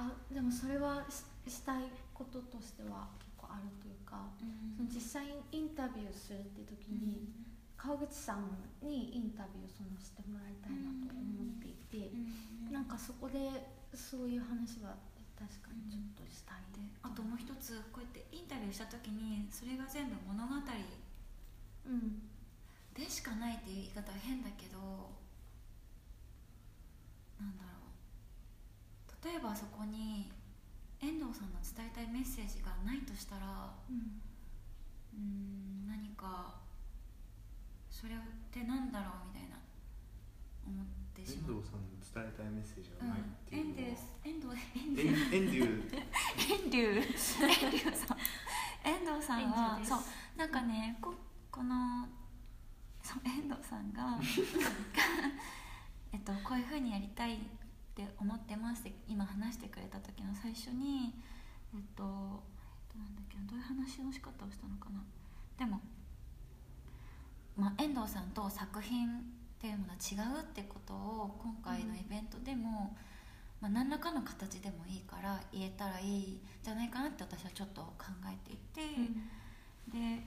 でもそれはしたいこととしては結構あるというか、その実際インタビューするっていう時に、川口さんにインタビューをしてもらいたいなと思っていて、なんかそこでそういう話は確かにちょっとしたいで、あともう一つ、こうやってインタビューした時にそれが全部物語でしかないっていう言い方は変だけど、なんだろう、例えばそこに遠藤さんの伝えたいメッセージがないとしたら、何かそれってなんだろうみたいな思ってしまう。 遠藤さんの伝えたいメッセージがないっていうのは、 遠藤さんはそうなんかね、この遠藤さんがこういう風にやりたいって思ってますって今話してくれた時の最初になんだっけ、どういう話の仕方をしたのかな。でも、遠藤さんと作品っていうものは違うってことを今回のイベントでも、何らかの形でもいいから言えたらいいんじゃないかなって私はちょっと考えていて、で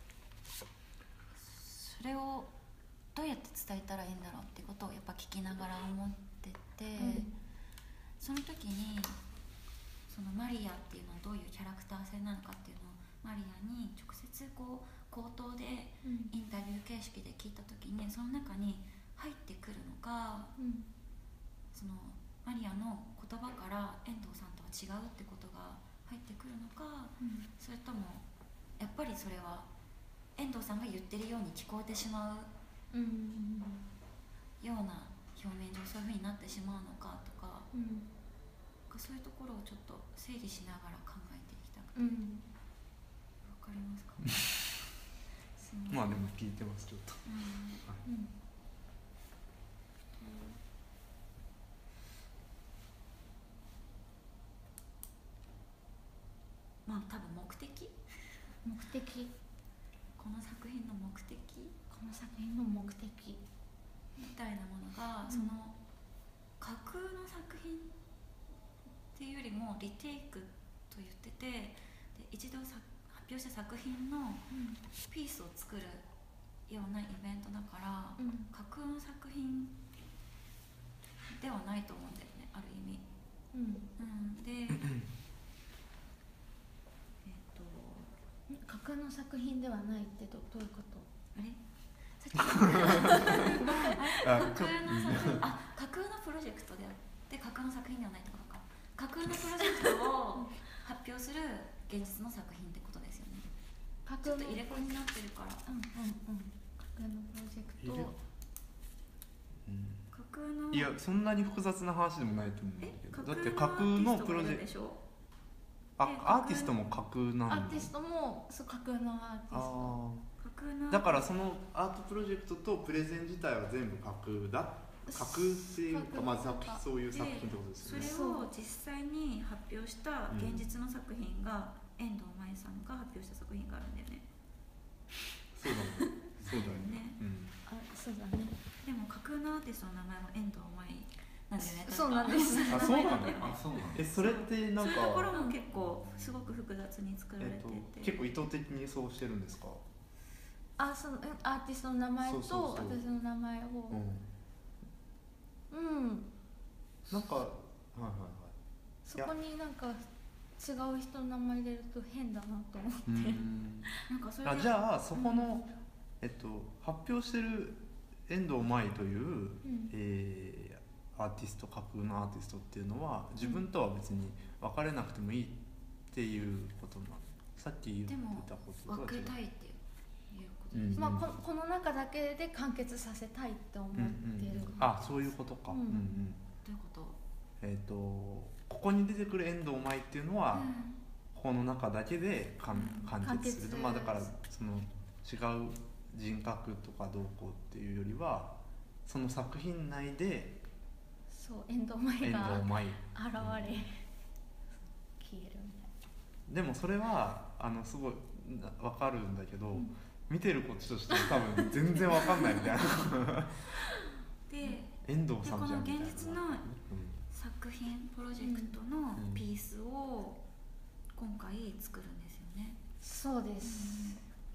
それをどうやって伝えたらいいんだろうってことをやっぱ聞きながら思ってて、その時にそのマリアっていうのはどういうキャラクター性なのかっていうのをマリアに直接こう口頭でインタビュー形式で聞いた時に、その中に入ってくるのか、そのマリアの言葉から遠藤さんとは違うってことが入ってくるのか、それともやっぱりそれは遠藤さんが言ってるように聞こえてしまうような表面上そういう風になってしまうのかとか、そういうところをちょっと整理しながら考えていきたくて、わかりますか？ まあでも聞いてますちょっと。 的、 この作品の目的この作品の目的みたいなものが、その架空の作品っていうよりもリテイクと言ってて、で一度発表した作品のピースを作るようなイベントだから、架空の作品ではないと思うんだよね、ある意味。で架空の作品ではないってどういうこと？ あれさっき架空の作品、架空のプロジェクトであって架空の作品ではないってことか。架空のプロジェクトを発表する現実の作品ってことですよね。ちょっと入れ子になってるから。 架空のプロジェクト、 架空の、 いやそんなに複雑な話でもないと思うんだけど、だって架空のプロジェクト、アーティストも架空なんだ。 アーティストもそう架空のアーティスト。 架空のだからそのアートプロジェクトとプレゼン自体は全部架空だ。架空っていうか、まあ、そういう作品ってことですよね。 それを実際に発表した現実の作品が、遠藤舞さんが発表した作品があるんだよね。 そうだね。そうだね。 そうだね。 でも架空のアーティストの名前は遠藤舞なんだよね。 そうなんです。 あ、そうなんだよ。 あ、そうなんだ。 それってなんかそういうところも結構すごく複雑に作られてて、 結構意図的にそうしてるんですか？ そのアーティストの名前と私の名前を、 なんかそこになんか違う人の名前入れると変だなと思って。 なんかそれでじゃあそこの、発表してる遠藤舞という、アーティスト、架空のアーティストっていうのは自分とは別に別れなくてもいいっていうことなの。さっき言ってたこととは違う。 別れたいっていうことです。 まあこの中だけで完結させたいって思ってる。 そういうことか。 どういうこと？ ここに出てくる遠藤舞っていうのは、この中だけで完結する。だからその違う人格とかどうこうっていうよりは、その作品内で遠藤舞が現れ、消えるみたいな。でもそれはすごい分かるんだけど、見てるこっちとしては多分全然分かんないみたいな。 で遠藤さんじゃんみたいな。 この現実の作品プロジェクトのピースを今回作るんですよね。 そうです。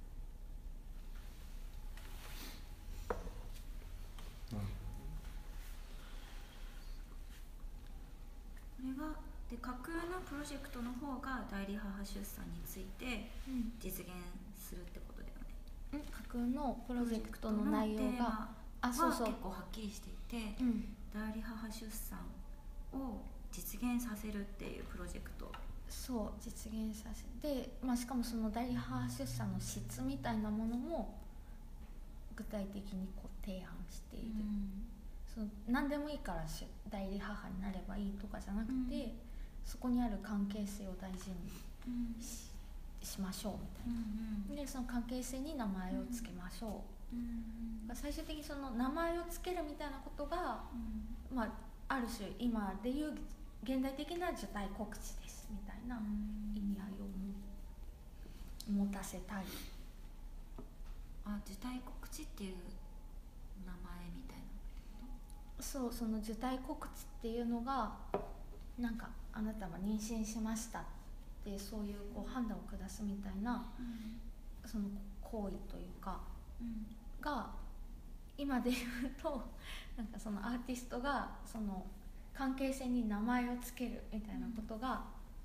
これがで架空のプロジェクトの方が代理母出産について実現するってことだよね。 架空のプロジェクトの内容が結構はっきりしていて、代理母出産を実現させるっていうプロジェクト。 そう実現させて、しかもその代理母出産の質みたいなものも具体的に提案している。何でもいいから代理母になればいいとかじゃなくて、そこにある関係性を大事に しましょうみたいな、でその関係性に名前を付けましょう、最終的にその名前を付けるみたいなことが、ある種今でいう現代的な受胎告知ですみたいな意味合いを持たせたい。 受胎告知っていう名前みたいな。 その受胎告知っていうのがなんかあなたは妊娠しましたってそういう判断を下すみたいな、その行為というか、が今で言うとなんかそのアーティストがその関係性に名前を付けるみたいなことが、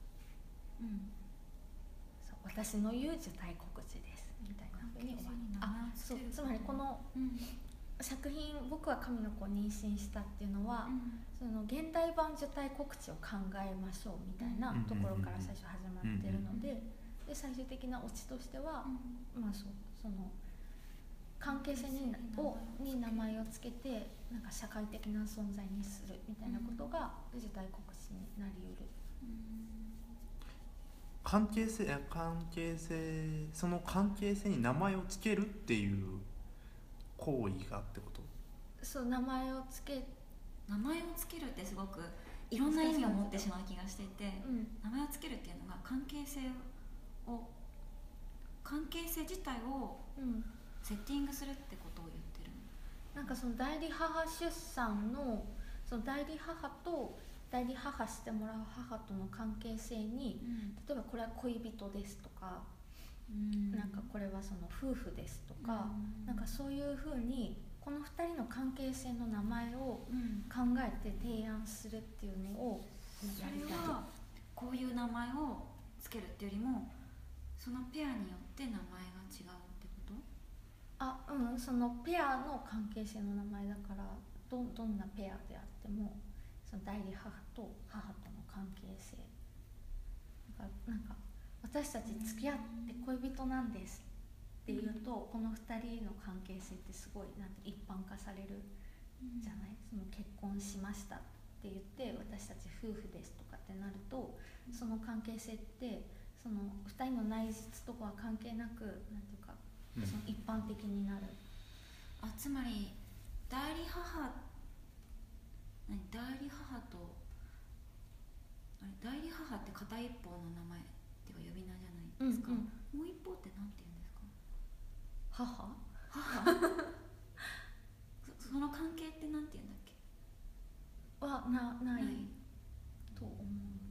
私の言う受胎告知ですみたいなふうに終わる。つまりこの作品「僕は神の子を妊娠した」っていうのは、その現代版受胎告知を考えましょうみたいなところから最初始まってるので、最終的なオチとしては、その関係性に名前を付けてなんか社会的な存在にするみたいなことが受胎告知になりうる。 その関係性に名前を付けるっていう行為がってこと？ そう、名前を付けるってすごくいろんな意味を持ってしまう気がしていて、名前を付けるっていうのが関係性を関係性自体をうんセッティングするってことを言ってるの？ なんかその代理母出産のその代理母と代理母してもらう母との関係性に、例えばこれは恋人ですとか、なんかこれはその夫婦ですとか、なんかそういうふうにこの2人の関係性の名前を考えて提案するっていうのをそれやりたい。 はこういう名前をつけるっていうよりもそのペアによって名前が違うってこと？ そのペアの関係性の名前だから、どんなペアであってもその代理母と母との関係性なんか私たち付き合って恋人なんですっていうと、この2人の関係性ってすごいなんて一般化されるじゃない。その結婚しましたって言って私たち夫婦ですとかってなると、その関係性ってその2人の内実とかは関係なくなんていうか、その一般的になる。 つまり代理母代理母と代理母って片一方の名前っていうか呼び名じゃないですか、もう一方って何て言うんですか？ 母その関係って何て言うんだっけ？ はないと思う。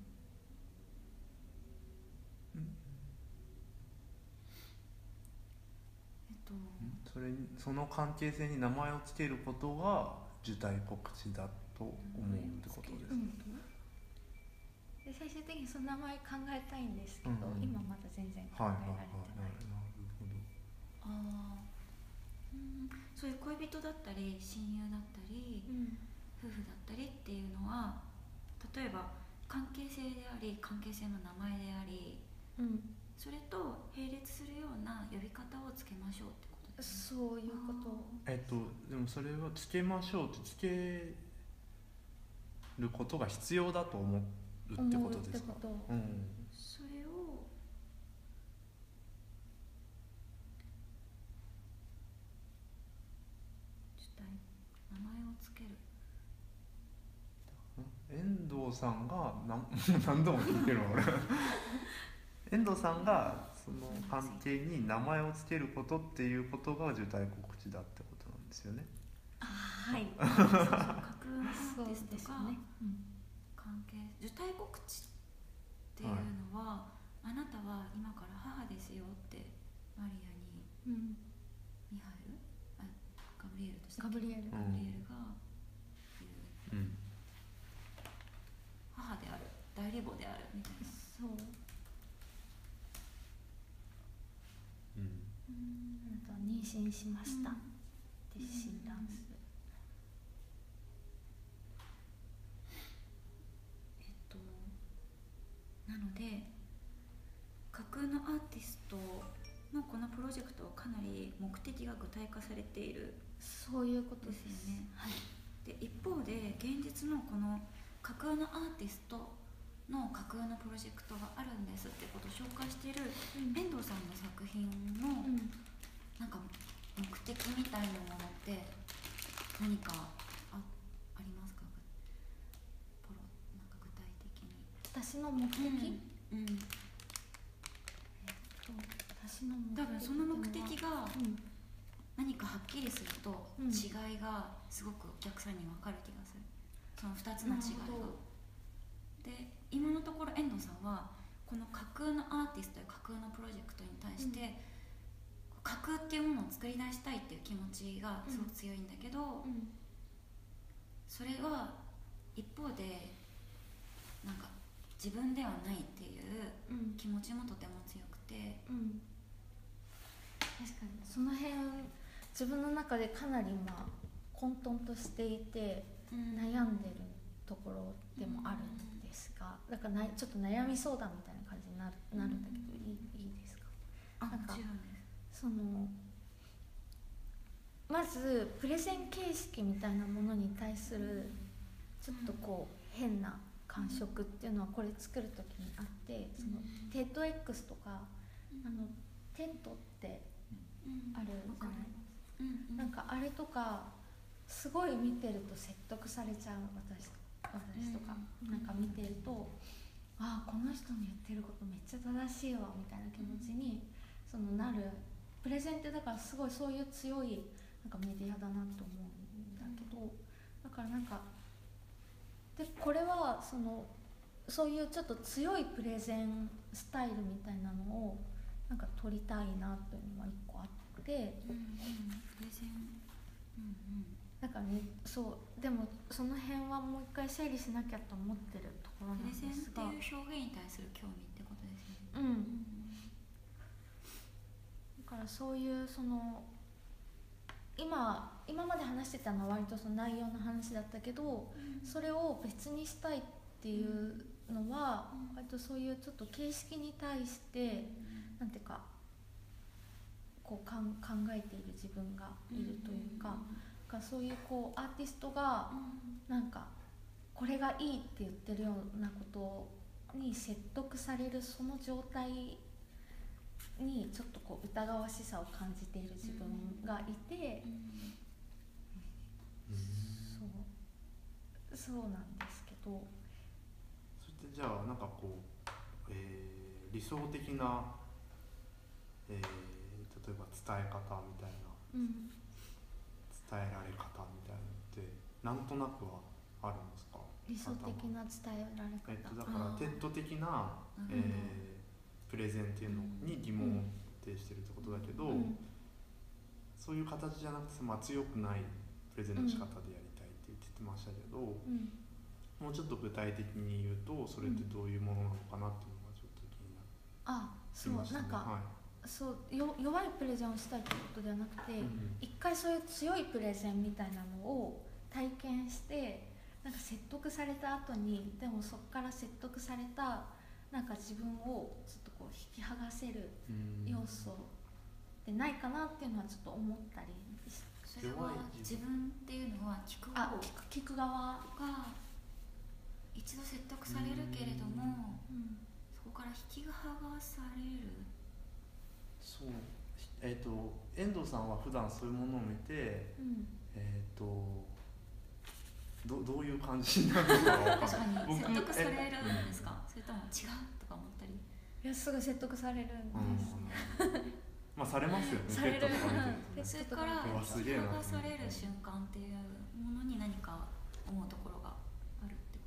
その関係性に名前をつけることが受胎告知だと思うってことです。 で最終的にその名前考えたいんですけど、今まだ全然考えられてない。 そういう恋人だったり親友だったり、夫婦だったりっていうのは例えば関係性であり関係性の名前であり、それと並列するような呼び方をつけましょうってことですね。 そういうこと。 でもそれはつけましょうってつけることが必要だと思うってことですか？ それを名前をつける。 遠藤さんが何度も聞いてるわ俺遠藤さんがその関係に名前をつけることっていうことが受胎告知だってことなんですよね。 はい。 架空のアーティストが関係、受胎告知っていうのは、あなたは今から母ですよってマリアに、ミハエルガブリエルとしてガブリエルが言う、 母である代理母であるみたいな。 そう。あなたは妊娠しましたって診断する。 なので架空のアーティストのこのプロジェクトはかなり目的が具体化されている。 そういうことですよね。で一方で現実のこの架空のアーティストの架空のプロジェクトがあるんですってことを紹介している遠藤さんの作品のなんか目的みたいなものって何かありますか？なんか具体的に。 私の目的？私の目的。 多分その目的が何かはっきりすると違いがすごくお客さんに分かる気がする。その2つの違いが。で今のところ遠藤さんはこの架空のアーティストや架空のプロジェクトに対して、架空っていうものを作り出したいっていう気持ちがすごく強いんだけど、それは一方でなんか自分ではないっていう気持ちもとても強くて、 確かにその辺自分の中でかなり混沌としていて、悩んでるところでもあるんですが、だからちょっと悩み相談みたいな感じになるんだけど、いいですか？ もちろんです。 まずプレゼン形式みたいなものに対するちょっと変な感触っていうのはこれ作る時にあって、そのテッド X とかテントってあるじゃない。なんかあれとかすごい見てると説得されちゃう。私とかなんか見てると、この人の言ってることめっちゃ正しいわみたいな気持ちにそのなるプレゼンってだからすごいそういう強いなんかメディアだなと思うんだけど、だからなんかでこれはそういうちょっと強いプレゼンスタイルみたいなのをなんか取りたいなというのが一個あって、 プレゼン、 なんかね、そうでもその辺はもう一回整理しなきゃと思ってるところなんですが、 プレゼンっていう表現に対する興味ってことですね。 だからそういう今まで話してたのは割とその内容の話だったけど、それを別にしたいっていうのは、割とそういうちょっと形式に対して、なんていうかこう考えている自分がいるというか、そういうこうアーティストがなんかこれがいいって言ってるようなことに説得されるその状態にちょっとこう疑わしさを感じている自分がいて、そうなんですけど、 それってじゃあなんかこう、理想的な、例えば伝え方みたいな、伝えられ方みたいなのってなんとなくはあるんですか？ 理想的な伝えられ方、 だからテッド的な、プレゼンっていうのに疑問を呈してるってことだけど、そういう形じゃなくて、強くないプレゼンの仕方でやりたいって言ってましたけど、もうちょっと具体的に言うとそれってどういうものなのかなっていうのがちょっと気になってましたね。 そう弱いプレゼンをしたいってことではなくて、一回そういう強いプレゼンみたいなのを体験して、なんか説得された後にでもそこから説得されたなんか自分をちょっとこう引き剥がせる要素でないかなっていうのはちょっと思ったりして。 それは自分っていうのは聞く方聞く側が一度説得されるけれども、そこから引き剥がされる。 そう、遠藤さんは普段そういうものを見て、どういう感じになるのか確かに説得されるんですか、それとも違うとか思ったり。 いや、すぐ説得されるんです、 されますよね。 される。 それから引き剥がされる瞬間っていうものに何か思うところがあるってこと？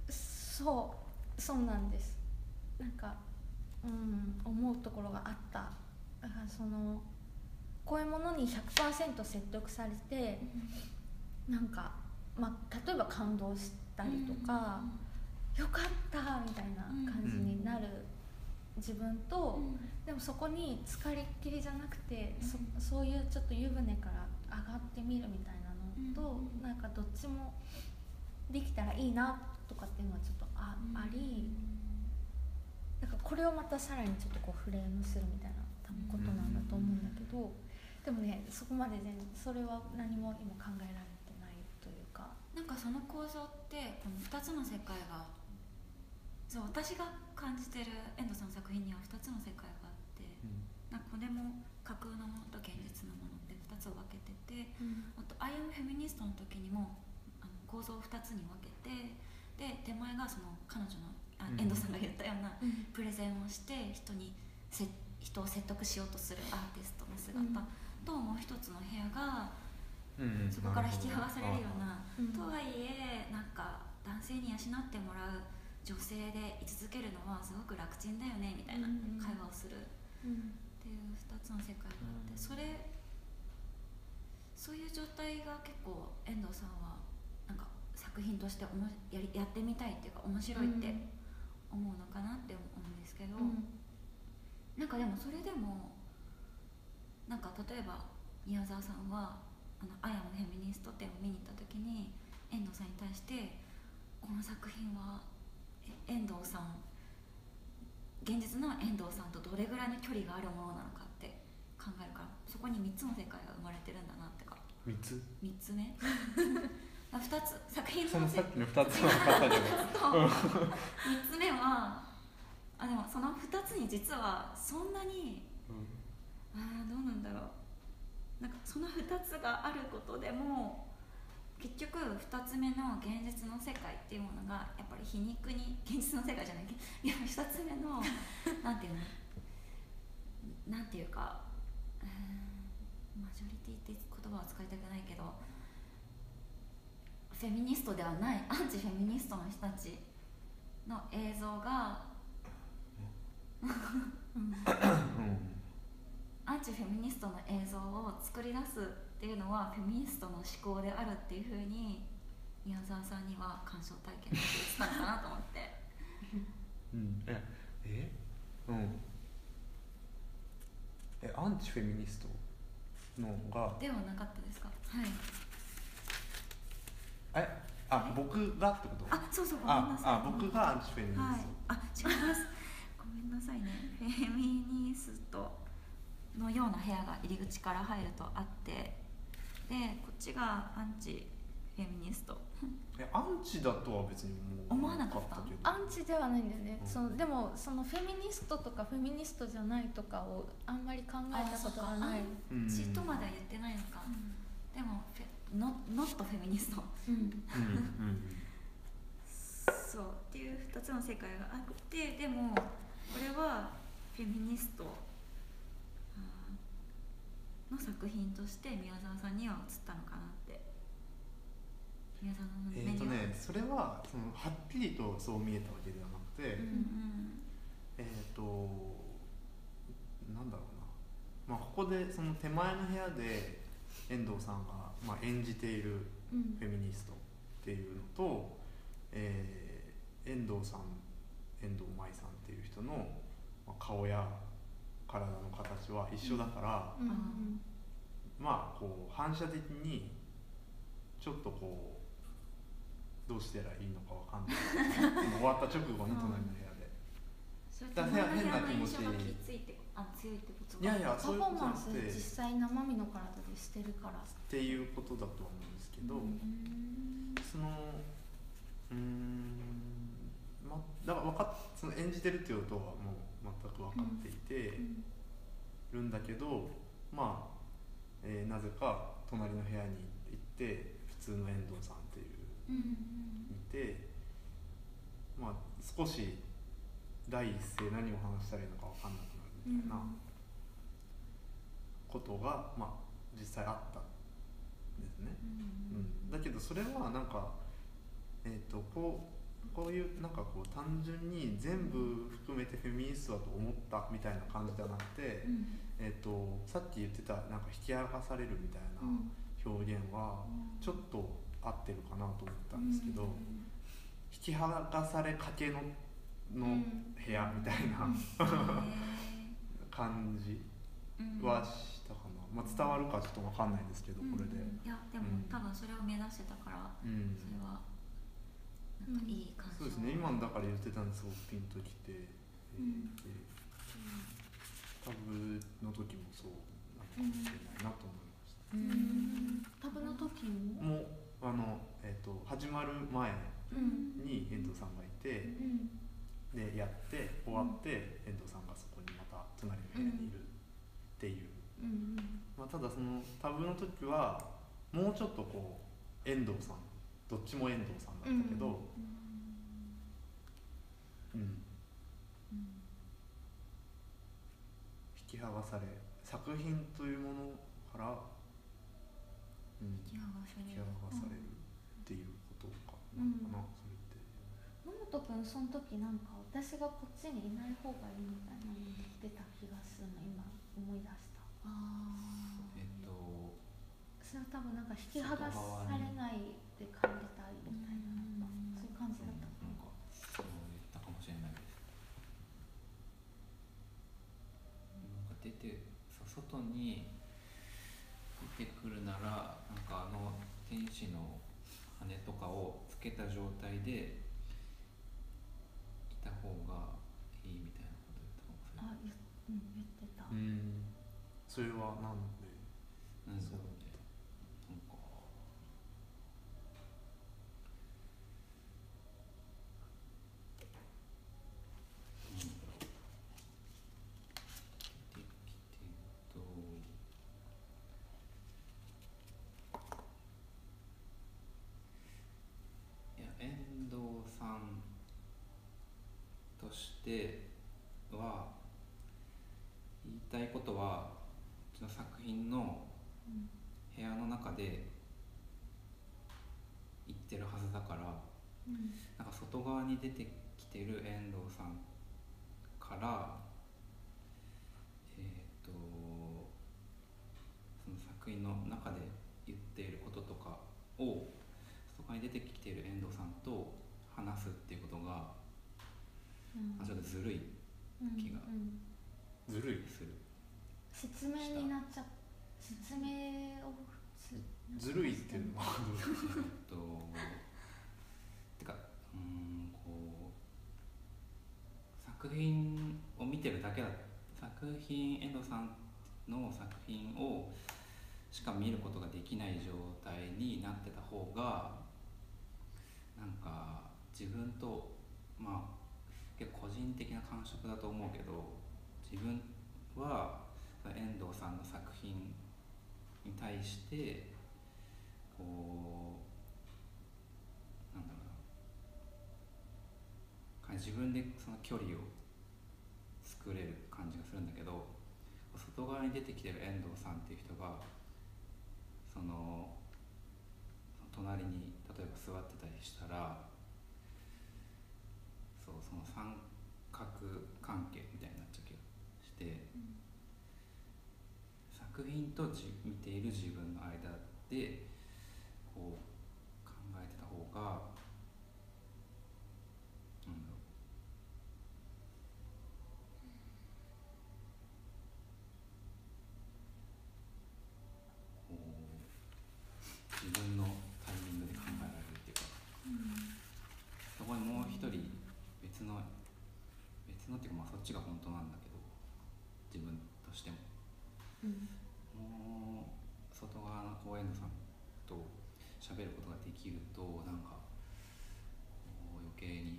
そうなんです。なんか思うところがあった。だからこういうものに 100% 説得されて、なんか、例えば感動したりとか、よかったみたいな感じになる自分と、でもそこに浸かりっきりじゃなくて、そういうちょっと湯船から上がってみるみたいなのと、なんかどっちもできたらいいなとかっていうのはちょっとあり、だからこれをまたさらにちょっとこうフレームするみたいなことなんだと思うんだけど、でもね、そこまでそれは何も今考えられてないというか、 なんかその構造ってこの2つの世界が、私が感じてる遠藤さんの作品には2つの世界があって、なんかこれも架空のものと現実のものって2つを分けてて、あと「I am feminist」の時にも構造を2つに分けて、で手前がその彼女の遠藤さんが言ったようなプレゼンをして人を説得しようとするアーティストの姿と、もう一つの部屋がそこから引き剥がされるような、とはいえなんか男性に養ってもらう女性で居続けるのはすごく楽ちんだよねみたいな会話をするっていう2つの世界があって、そういう状態が結構遠藤さんはなんか作品としてやってみたいっていうか面白いって思うのかなって思うんですけど、なんかでもそれでもなんか例えば宮沢さんは「アヤムフェミニスト」展を見に行った時に遠藤さんに対してこの作品は遠藤さん、現実の遠藤さんとどれぐらいの距離があるものなのかって考えるから、そこに3つの世界が生まれてるんだなってか。3つ目2つ作品のそのさっきの2つの方でも 3つ目はでもその2つに実はそんなに、どうなんだろう、なんかその2つがあることでも結局2つ目の現実の世界っていうものがやっぱり皮肉に、現実の世界じゃないけど2つ目のなんていうの、 なんていうか、マジョリティって言葉は使いたくないけど、フェミニストではないアンチフェミニストの人たちの映像がアンチフェミニストの映像を作り出すっていうのはフェミニストの思考であるっていうふうに宮沢さんには鑑賞体験で言ってたのかなと思ってアンチフェミニストのがではなかったですか？ 僕がってこと？ そうそう、ごめんなさい。 僕がアンチフェミニスト、 違います。ごめんなさいね。フェミニストのような部屋が入り口から入るとあって、でこっちがアンチフェミニスト。 アンチだとは別に思わなかったけど、 アンチではないんだよね、でもそのフェミニストとかフェミニストじゃないとかをあんまり考えたことがない。 アンチとまでは言ってないのか、でもノットフェミニスト、そうっていう2つの世界があって、でもこれはフェミニストの作品として宮沢さんには映ったのかなって。宮沢の目にはそれはそのはっきりとそう見えたわけではなくて、なんだろうな、ここでその手前の部屋で遠藤さんが、演じているフェミニストっていうのと、遠藤舞さんっていう人の顔や体の形は一緒だから、こう反射的にちょっとこうどうしたらいいのかわかんない終わった直後に隣の部屋で、 だから変な気持ちが強いってこといやいや、 パフォーマンス実際生身の体でしてるからっていうことだと思うんですけど、だからその演じてるっていうことはもう全く分かっていてるんだけど、なぜか隣の部屋に行って普通の遠藤さんっていう見て、少し第一声何を話したらいいのか分かんなくなるみたいなことが、実際あったんですね。だけどそれはなんか、こういうなんかこう単純に全部含めてフェミニストだと思ったみたいな感じではなくて、さっき言ってたなんか引き剥がされるみたいな表現はちょっと合ってるかなと思ったんですけど、引き剥がされかけの部屋みたいな感じはしたかな。伝わるかちょっと分かんないですけど、これで。 いやでも多分それを目指してたから、それはなんかいい感じ。 そうですね。今だから言ってたんですごくピンときて、タブの時もそうなのかもしれないなと思いました。 タブの時も始まる前に遠藤さんがいて、でやって終わって遠藤さんがそこにまた隣の部屋にいるっていう、ただそのタブの時はもうちょっとこう遠藤さん、どっちも遠藤さんだったけど、引き剥がされ、作品というものから引き剥がされるっていうことかなのかな、それって。 野本くんその時なんか私がこっちにいない方がいいみたいなの言ってた気がするの、今思い出した。それは多分なんか引き剥がされないで帰りたいみたいな、そういう感じだったかな。 そう言ったかもしれないです。なんか外に出てくるなら、なんか天使の羽とかをつけた状態でいた方がいいみたいなこと言ったかもしれない。 言ってた。 それはなんで？ なんだろうね。なんか遠藤さんとしては言いたいことちの作品の部屋の中で行ってるはずだから、なんか外側に出てきてる遠藤さんからその作品の中で言っていることとかを外側に出てきている遠藤さんと話すっていうことが、ちょっとずるい気がずるいする。 説明になっちゃう。説明をずるいっていうのはてかこう作品を見てるだけだ、遠藤さんの作品をしか見ることができない状態になってた方が、なんか自分とまあ結構個人的な感触だと思うけど、自分は遠藤さんの作品に対してこうなんだろうな、自分でその距離を作れる感じがするんだけど、外側に出てきてる遠藤さんっていう人がその隣に例えば座ってたりしたら、その三角関係みたいになっちゃう気がして、作品と見ている自分の間でこう考えてた方が、なんだろう、こう自分のタイミングで考えられるっていうか、そこにもう一人別のっていうか、まあそっちが本当なんだけど、自分としても、もう外側の遠藤さんと喋ることができると、なんかこう余計に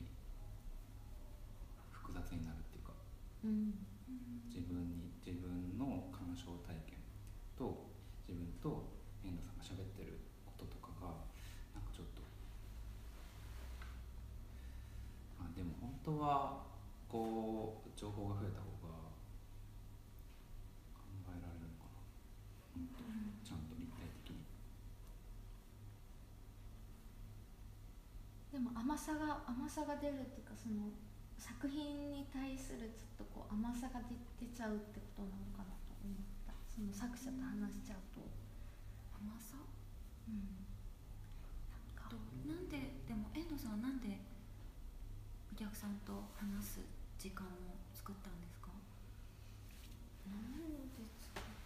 複雑になるっていうか、自分の鑑賞体験と自分と遠藤さんが喋ってることとかがなんかちょっと、まあでも本当はこう情報が増えた方が考えられるのかな、ちゃんと立体的に。 でも甘さが出るっていうか、その作品に対するちょっとこう甘さが出ちゃうってことなのかなと思った。その作者と話しちゃうと甘さ、なんで、でも遠藤さんはなんでお客さんと話す時間を作ったんですか？ なんで作ったっ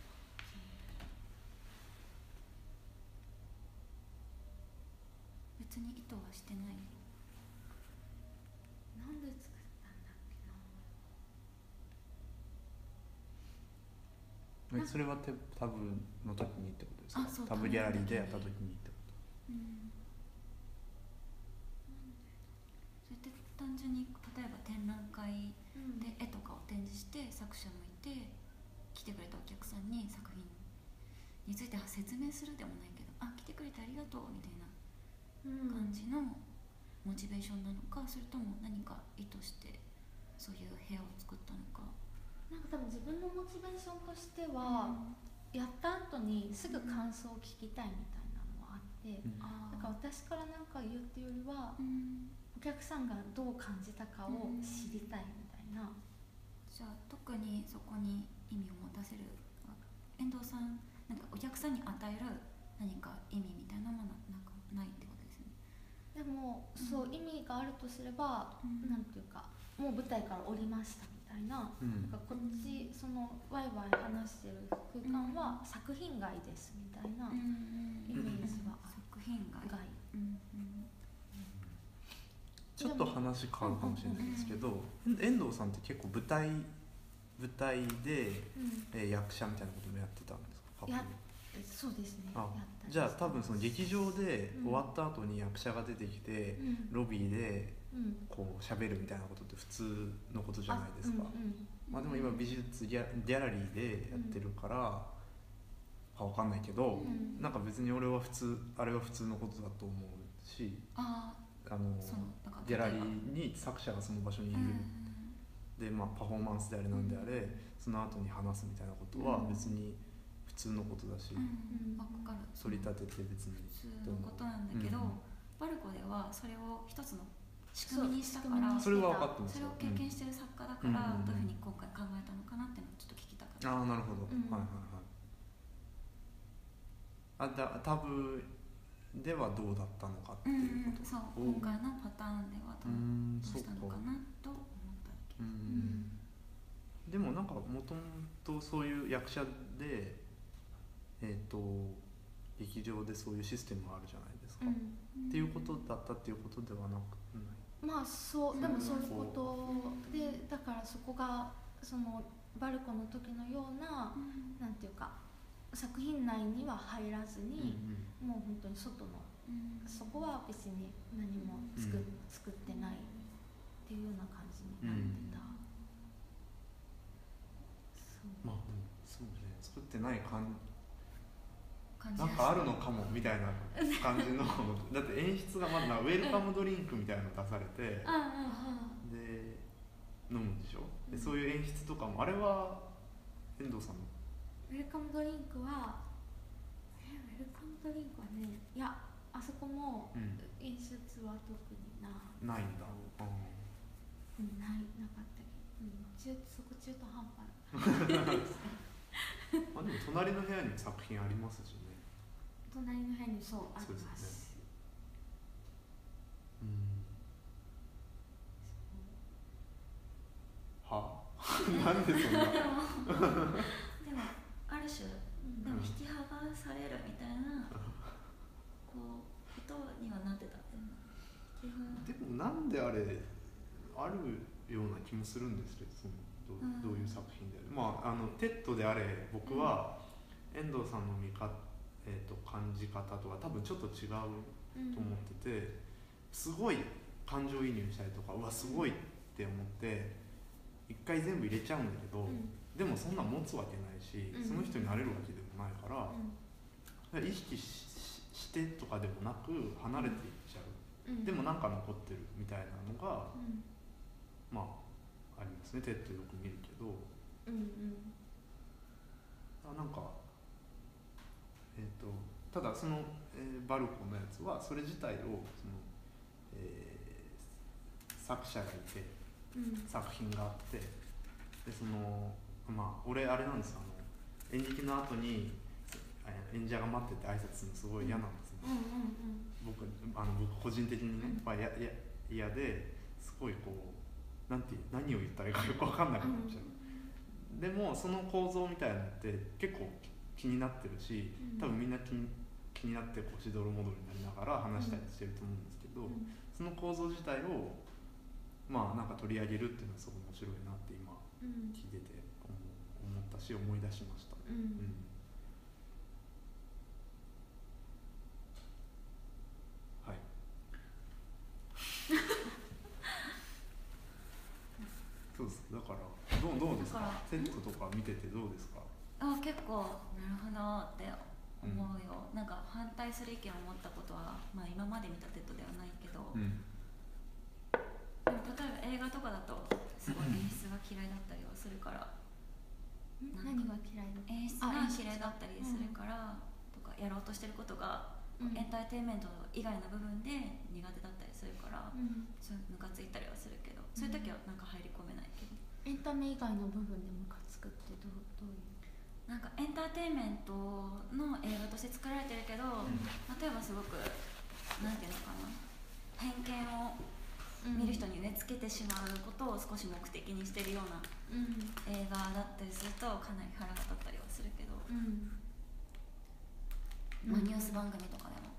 別に意図はしてない。 なんで作ったんだっけな。 それはタブの時にってことですか？ あ、そう、 タブギャラリーでやった時にってこと。 それって単純に例えば展覧会で絵とかを展示して作者もいて、来てくれたお客さんに作品について説明するでもないけど、あ、来てくれてありがとうみたいな感じのモチベーションなのか、それとも何か意図してそういう部屋を作ったのか。 なんか多分自分のモチベーションとしては、やった後にすぐ感想を聞きたいみたいなのはあって、だから私から何か言うっていうよりは、お客さんがどう感じたかを知りたいみたいな。 じゃあ特にそこに意味を持たせる、遠藤さんなんかお客さんに与える何か意味みたいなものなんかないってことですね。 でも、そう意味があるとすれば、なんていうか、もう舞台から降りましたみたいな、なんかこっちそのワイワイ話してる空間は作品外ですみたいなイメージはある。 作品外。 ちょっと話変わるかもしれないんですけど、遠藤さんって結構舞台で、役者みたいなこともやってたんですか？ そうですね。 じゃあ多分その劇場で終わった後に役者が出てきて、ロビーでこう喋るみたいなことって普通のことじゃないですか。まあでも今美術ギャラリーでやってるからかわかんないけど、なんか別に俺はあれは普通のことだと思うし、ギャラリーに作者がその場所にいる、 で、まあ、パフォーマンスであれなんであれ、その後に話すみたいなことは別に普通のことだし、 わかる。 取り立てて別に普通のことなんだけど、バルコではそれを一つの仕組みにしたから、 それは分かってますよ。 それを経験してる作家だから、どういうふうに今回考えたのかなっていうのをちょっと聞きたかった。 ああ、なるほど、はいはいはい。タブではどうだったのかっていうこと、 そう、今回のパターンではどうしたのかなと思っただけ。 でもなんかもともとそういう役者で劇場でそういうシステムがあるじゃないですか、っていうことだったっていうことではなくない。 まあそう、でもそういうことで、だからそこがそのバルコの時のような、なんていうか作品内には入らずに、もう本当に外の、そこは別に何も作ってないっていうような感じになってた。 まあそうね、作ってない感なんかあるのかもみたいな感じのだって演出がまだウェルカムドリンクみたいなの出されて、で飲むでしょ。でそういう演出とかも、あれは遠藤さんのウェルカムドリンクはウェルカムドリンクはね、いや、あそこも演出は特にないんだ。 なかったけど、そこ中途半端まあでも隣の部屋に作品ありますしね。 隣の部屋にそうあります。 はなんでそんなでもある種、でも引き剥がされるみたいなことにはなってた。 でもなんであれあるような気もするんですけど、そのどういう作品であれ、まあテッドであれ、僕は遠藤さんの感じ方とは多分ちょっと違うと思ってて、すごい感情移入したりとか、うわすごいって思って一回全部入れちゃうんだけど、でもそんな持つわけないし、その人になれるわけでもないから、意識してとかでもなく離れていっちゃう、でもなんか残ってるみたいなのが、まあありますね。テッドよく見るけど、なんかただその、バルコのやつはそれ自体をその、作者がいて、作品があって、でそのまあ俺あれなんですよ、演劇の後に演者が待ってて挨拶するのすごい嫌なんですね。僕個人的にね、嫌ですごい何を言ったらいいかよく分かんなくなっちゃう。でもその構造みたいなのって結構気になってるし、多分みんな気になってしどろもどろになりながら話したりしてると思うんですけど、その構造自体をまあなんか取り上げるっていうのはすごい面白いなって今聞いてて思ったし、思い出しました。はいそうです。だからどうですか、セットとか見ててどうですか。 結構なるほどって思うよ。なんか反対する意見を持ったことは、まあ、今まで見たテッドではないけど、でも例えば映画とかだとすごい演出が嫌いだったりはするから、 何が嫌いだった？ 演出が嫌いだったりするから、とかやろうとしてることが、エンターテインメント以外の部分で苦手だったりするから、そうムカついたりはするけど、そういう時はなんか入り込めないけど、 エンタメ以外の部分でムカつくってどういう？ なんかエンターテインメントの映画として作られてるけど、例えばすごくなんていうのかな、偏見を見る人に植え付けてしまうことを少し目的にしてるような映画だったりするとかなり腹が立ったりはするけど、ニュース番組とかでも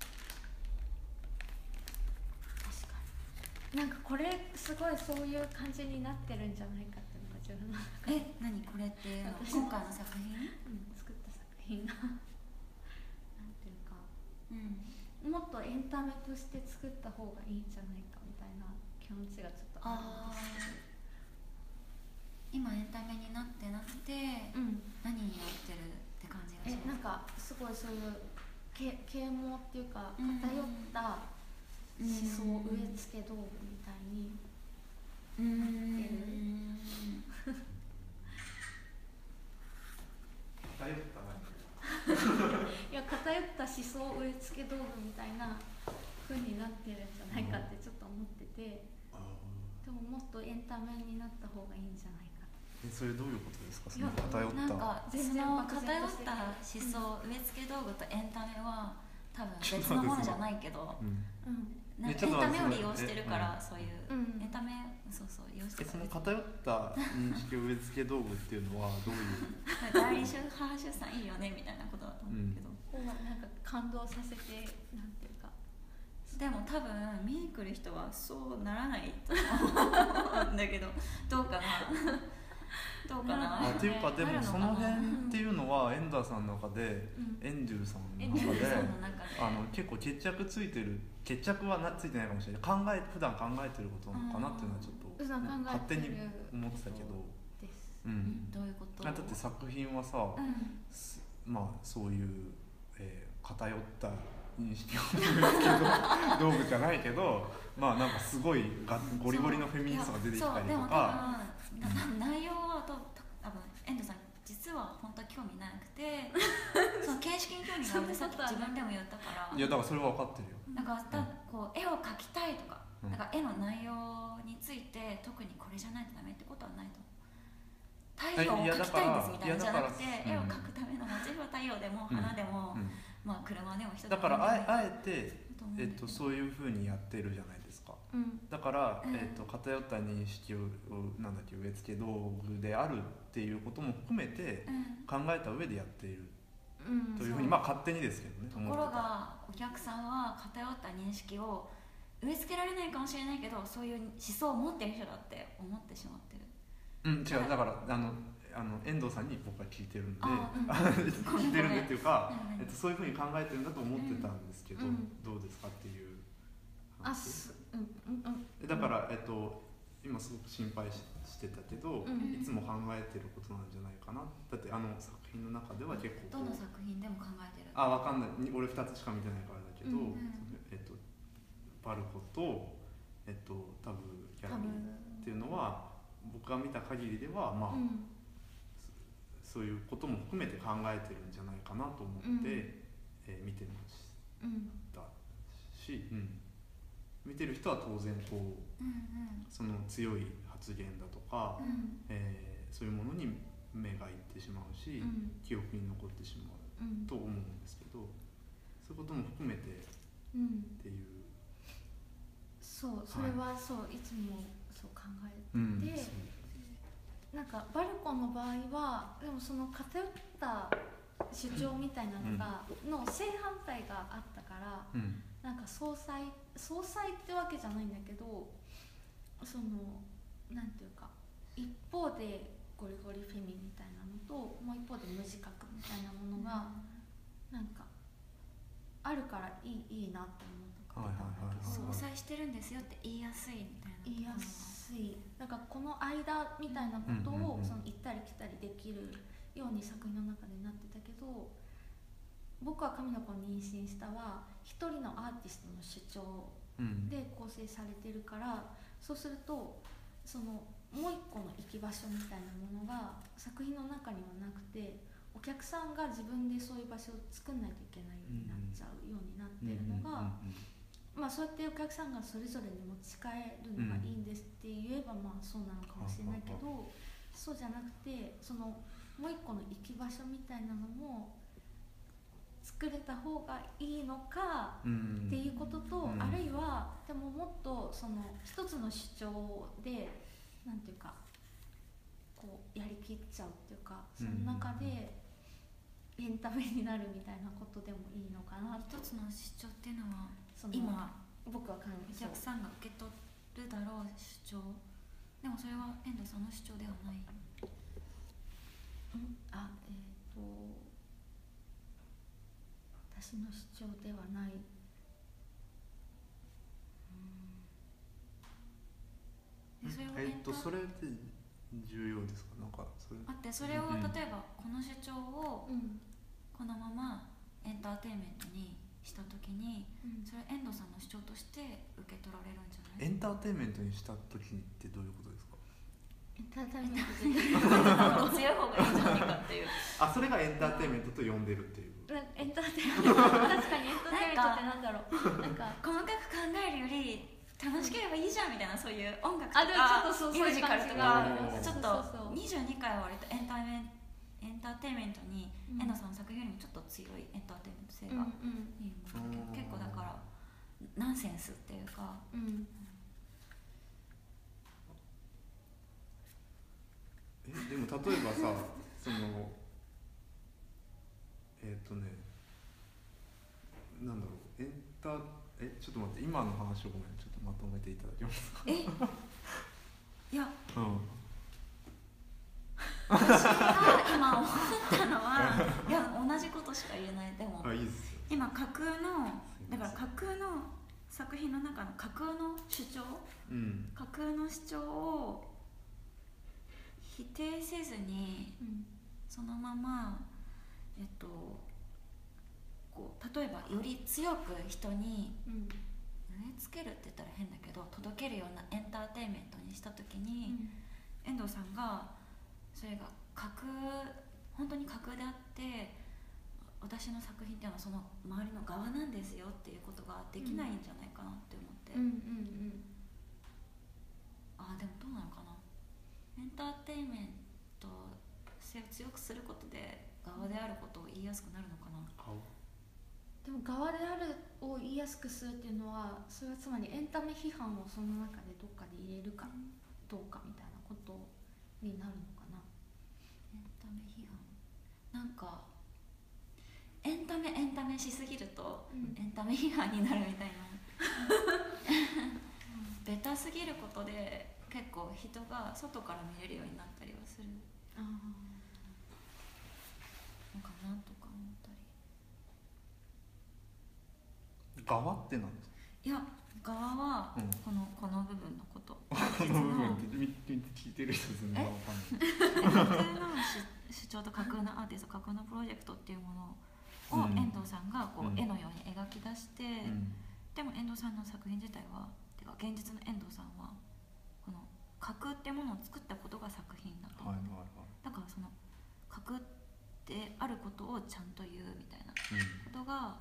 確かに、なんかこれすごいそういう感じになってるんじゃないかっていうのが自分の中で。 何これっていうの？今回の作品？ 作った作品がなんていうか、もっとエンタメとして作った方がいいんじゃないかみたいな気持ちがちょっとあるんですけど、 今エンタメになってなくて、何になってるって感じがします。 なんかすごいそういう啓蒙っていうか、偏った思想植え付け道具みたいにうーん偏ったな。 いや偏った思想植え付け道具みたいな風になってるんじゃないかってちょっと思ってて、でももっとエンタメになった方がいいんじゃないか。 それどういうことですか？そいやの偏った。 なんかそ全然の漠然偏っとしてるた思想、植え付け道具とエンタメは多分別のものじゃないけど、 うんうんなんかちょっとエンタメを利用してるからそういううんエンタメそうそう利用してるその偏った認識植え付け道具っていうのはどういう代理母出産いいよねみたいなことだと思うけど、 こうなんか感動させてなんていうか。 でも多分見に来る人はそうならないと思うんだけどどうかなどうかなっていうかでもその辺っていうのはエンダーさんの中で、 うんエンドゥさんのエンデ中でューさんの中で結構決着ついてる、決着はついてないかもしれない、普段考えてることなのかなっていうのはちょっと普段考勝手にえてる思ってたけど、 です。 どういうこと？ だって作品はさ、まあそういう、偏った認識を植え付け道具じゃないけどまあなんかすごいゴリゴリのフェミニストが出てきたりとか、 そうでも多分内容は多分遠藤さん実は本当は興味なくてその形式に興味があるってさっき自分でも言ったからいやだからそれは分かってるよ。 なんかこう絵を描きたいとか、 うんなんか絵の内容について特にこれじゃないとダメってことはないと思う。太陽を描きたいんですみたいなじゃなくて、絵を描くためのモチーフは太陽でも花でも、まあ車でも人でもだからあえて、 と思うんだけどそういうふうにやってるじゃないですか。 うんだから、 うん偏った認識をなんだっけ植え付け道具であるっていうことも含めてうん考えた上でやっているうんというふうに、 そうまあ勝手にですけどねところがお客さんは偏った認識を植え付けられないかもしれないけどそういう思想を持ってる人だって思ってしまってる。 違うだから遠藤さんに僕は聞いてるんであうん聞いてるんでっていうか、 うんそういうふうに考えてるんだと思ってたんですけど、 うんどうですかっていう話だから、今すごく心配してたけど、 うんいつも考えてることなんじゃないかな。だって作品の中では結構どの作品でも考えてる。 分かんない俺2つしか見てないからだけど、 うんパルコと、タブギャラリーっていうのは僕が見た限りではまあ、そういうことも含めて考えてるんじゃないかなと思って、見てましたし、見てる人は当然こうその強い発言だとか、そういうものに目がいってしまうし、記憶に残ってしまうと思うんですけど、そういうことも含めてっていう。 そうそれはそういつもそう考えてて、なんかバルコンの場合はでもその偏った主張みたいなのが、の正反対があったから、なんか総裁ってわけじゃないんだけど、そのなんていうか一方でゴリゴリフェミみたいなのともう一方で無自覚みたいなものがなんかあるからいいなって思ったんだけど、 相殺してるんですよって言いやすいみたいな。 言いやすい、なんかこの間みたいなことをその行ったり来たりできるように作品の中でなってたけど、僕は神の子を妊娠したは一人のアーティストの主張で構成されてるから、そうするとそのもう一個の行き場所みたいなものが作品の中にはなくて、お客さんが自分でそういう場所を作んないといけないようになっちゃうようになってるのが、まあそうやってお客さんがそれぞれに持ち帰るのがいいんですって言えばまあそうなのかもしれないけど、そうじゃなくてそのもう一個の行き場所みたいなのも作れた方がいいのかっていうことと、あるいはでももっとその一つの主張でなんていうかこうやりきっちゃうっていうか、その中でエンタメになるみたいなことでもいいのかな。 一つの主張っていうのはその今僕は考えお客さんが受け取るだろう主張でもそれは遠藤さんの主張ではない。 私の主張ではない。 でそれをそれって重要ですか？なんかそれ待って、それを例えばこの主張をこのままエンターテインメントにした時に、 うんそれ遠藤さんの主張として受け取られるんじゃない？ エンターテインメントにした時ってどういうことですか？ エンターテインメントで強い方がいいんじゃないかっていう。 あ、それがエンターテインメントと呼んでるっていう。 エンターテインメント確かにエンターテインメントってなんだろう、なんか細かく考えるより楽しければいいじゃんみたいな、そういう音楽とあでもちょっかとそうミュージカルとそういうか感じがちょっとそうそうそう 22回は割とエンターテインメントに、 うん遠藤さんの作品よりもちょっと強いエンターテインメント性がいいものだけど、結構だからナンセンスっていうか、 うんでも例えばさそのなんだろう、エンターちょっと待って、今の話をごめん、ちょっとまとめていただけますか？ いやうん私が今思ったのはいや同じことしか言えない。でもあ、いいですよ。 今架空のだから架空の作品の中の架空の主張、 うん架空の主張を否定せずにうんそのままこう例えばより強く人にうん植え付けるって言ったら変だけど届けるようなエンターテインメントにした時に、遠藤さんがそれが本当に架空であって私の作品っていうのはその周りの側なんですよっていうことができないんじゃないかなって思って、 うんうんああでもどうなのかな、エンターテインメント性を強くすることで側であることを言いやすくなるのかな。 でも側であるを言いやすくするっていうのは、それはつまりエンタメ批判をその中でどっかで入れるかどうかみたいなことになるのかな。 エンタメ批判なんかエンタメしすぎると、エンタメ批判になるみたいなベタすぎることで結構人が外から見れるようになったりはするあのかなとか思ったり。 側ってなんですか？ いや側はうんこの部分のことこの部分って聞いてる人全然わかんない。 架空の主張と架空のアーティスト、架空のプロジェクトっていうものを遠藤さんがこう絵のように描き出して、でも遠藤さんの作品自体はてか現実の遠藤さんはこの架空ってものを作ったことが作品だと思う、だからその架空であることをちゃんと言うみたいなことが、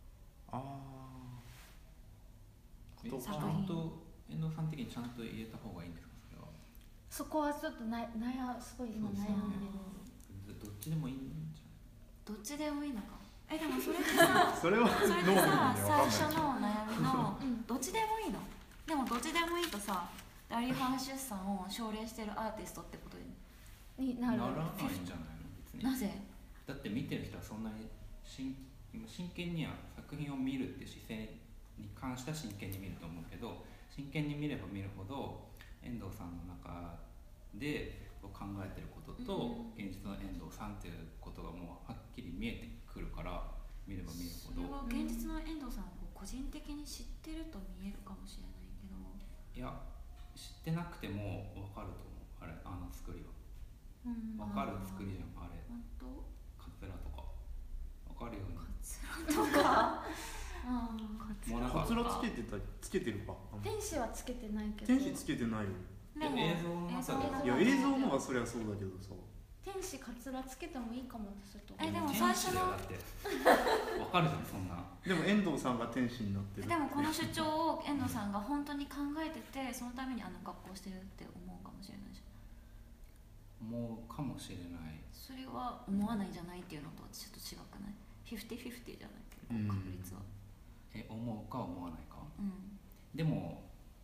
ちゃんと遠藤さん的にちゃんと言えた方がいいんですか？それはそこはちょっとすごい今悩んでる。 どっちでもいいんじゃどっちでもいいのか。でもそれってさそれはそれってさ最初の悩みのうんどっちでもいいの。でもどっちでもいいとさラリー・ファン出産を奨励してるアーティストってことになる。 ないんじゃないの別に。 なぜ？ だって見てる人はそんなに真剣には作品を見るっていう姿勢に関しては真剣に見ると思うけど、真剣に見れば見るほど遠藤さんの中で考えてることと現実の遠藤さんっていうことがもうはっきり見えてくるから、見れば見るほど。 それは現実の遠藤さんを個人的に知ってると見えるかもしれないけど、 いや知ってなくても分かると思う。あの作りは分かる作りじゃん。あれ本当カツラとか分かるように。 カツラとかもうなんかカツラつけてるか？ 天使はつけてないけど。 天使つけてないよ。 でも映像の中でいや映像のはそりゃそうだけどさ。 天使カツラつけてもいいかもってちょっと。 でも最初の天使だよだって分かるじゃんそんな。 でも遠藤さんが天使になってる。 でもこの主張を遠藤さんが本当に考えててそのためにあの格好してるって思うかもしれないじゃん。 思うかもしれない。 それは思わないんじゃないっていうのとはちょっと違くない？ 50-50 じゃない結構確率は。 思うか思わないか。 うん。 でも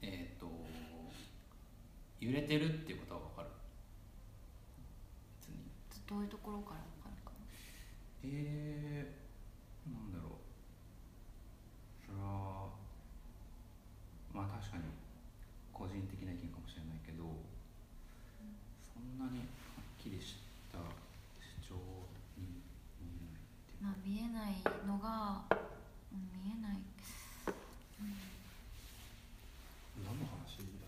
揺れてるっていうことは分かる。別にどういうところから分かるかな。 なんだろう。それはまあ確かに個人的な意見かもしれないけど、そんなにはっきりした主張に見えないっていう。 まあ見えないのが、見えない。 何の話だ？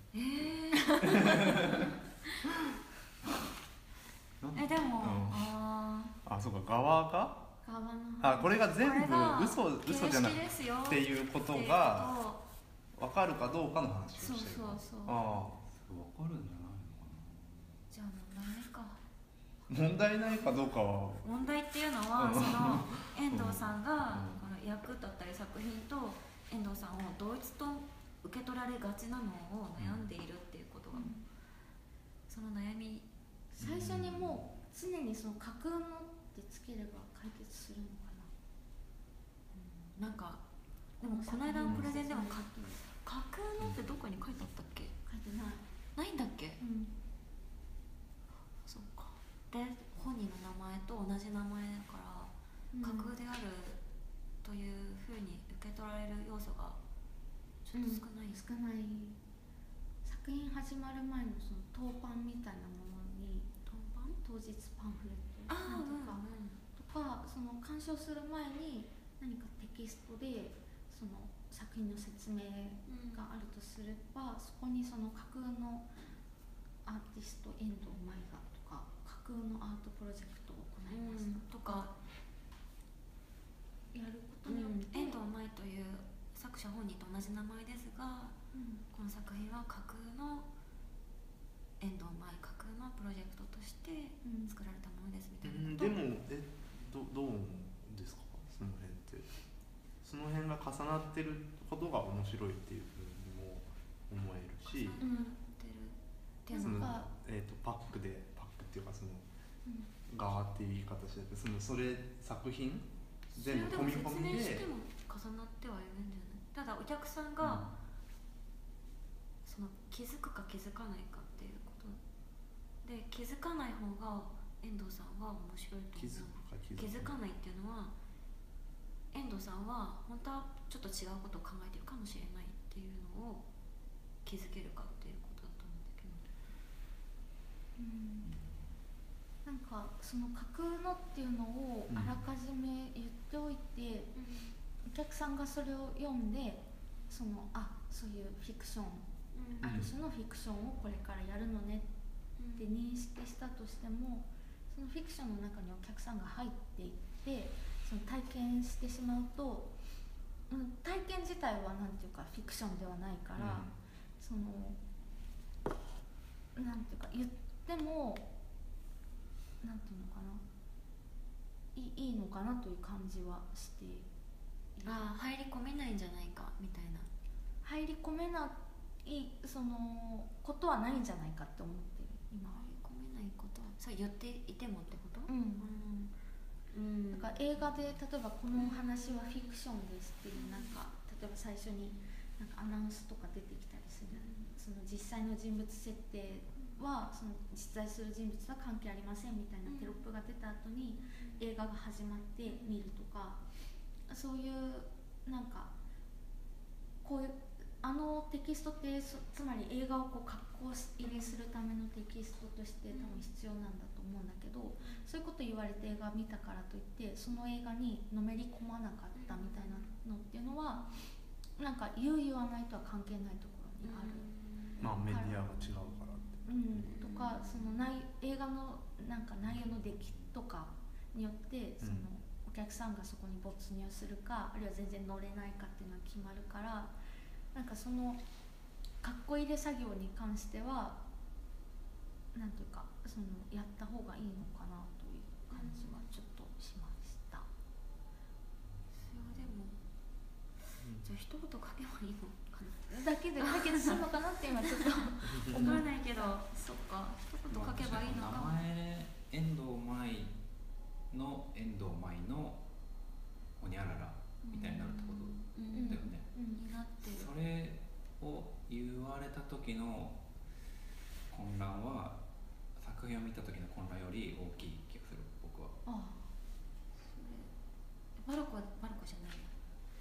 でも、 あ、そうか、側が？ 側の。 あ、これがが全部これが嘘じゃなく形式ですよっていうことが分かるかどうかの話そうをしてる。 そうそう。 あ分かるんじゃないのかじゃあ問題ないか。 あ、問題ないかどうかは問題っていうのは、その遠藤さんがうんこの役だったり作品と遠藤さんを同一と受け取られがちなのを悩んでいるっていうことが、その悩み。 最初にもう常にその架空のってつければ解決するのかな。 なんかでもこの間のプレゼンでも架空のってどこに書いてあったっけ？ 書いてない。 ないんだっけ？ うん。 そうか。で本人の名前と同じ名前だから架空であるというふうに受け取られる要素がちょっと少ない。 少ない。作品始まる前のその当版みたいなものに当日パンフレットなんとか、その鑑賞する前に何かテキストでその作品の説明があるとすれば、そこにその架空のアーティスト遠藤舞がとか架空のアートプロジェクトを行いましたとかやることによって、 遠藤舞という作者本人と同じ名前ですが、この作品は架空の遠藤舞架空のプロジェクトとして作られたものですみたいなこと。 でもどうですか、その辺って。その辺が重なってることが面白いっていうふうにも思えるし、 重なってるっていうそののが、 パックっていうかその、側っていう言い方してて、それ作品全部込み込みで説明しても重なってはいるんじゃない。ただお客さんが、その気づくか気づかないかっていうことで、気づかない方が遠藤さんは面白いと思う。気づかないっていうのは遠藤さんは本当はちょっと違うことを考えてるかもしれないっていうのを気づけるかっていうことだと思うんだけど、 なんかその架空のっていうのをあらかじめ言っておいて、お客さんがそれを読んでそういうフィクション、ある種のフィクションをこれからやるのねって認識したとしても、そのフィクションの中にお客さんが入っていってその体験してしまうと、体験自体はなんていうかフィクションではないから、そのなんていうか言ってもなんていうのかな、いいのかなという感じはしている。 入り込めないんじゃないかみたいな。 入り込めないそのことはないんじゃないかって思ってる今。 入り込めないことはそう言っていてもってこと？ だから映画で例えばこのお話はフィクションですっていうなんか例えば最初になんかアナウンスとか出てきたりする、その実際の人物設定はその実在する人物とは関係ありませんみたいなテロップが出た後に映画が始まって見るとか、そういうなんかこういうテキストってつまり映画をこう格好入れするためのテキストとして多分必要なんだと思うんだけど、そういうこと言われて映画見たからといってその映画にのめり込まなかったみたいなのっていうのはなんか言わないとは関係ないところにある。 メディアが違うからって、 とかその映画のなんか内容の出来とかによってその、お客さんがそこに没入するかあるいは全然乗れないかっていうのは決まるから、なんかそのかっこ入れ作業に関してはなんていうかそのやった方がいいのかなという感じはちょっとしました。 それはでも、じゃあ一言書けばいいのかなだけで解決するのかなって今ちょっと思わないけど、そっか一言書けばいいのか。 名前遠藤舞のほにゃららみたいになるってことだよね。 になってる。 それを言われた時の混乱は作品を見た時の混乱より大きい気がする、僕は。 バルコじゃないよ。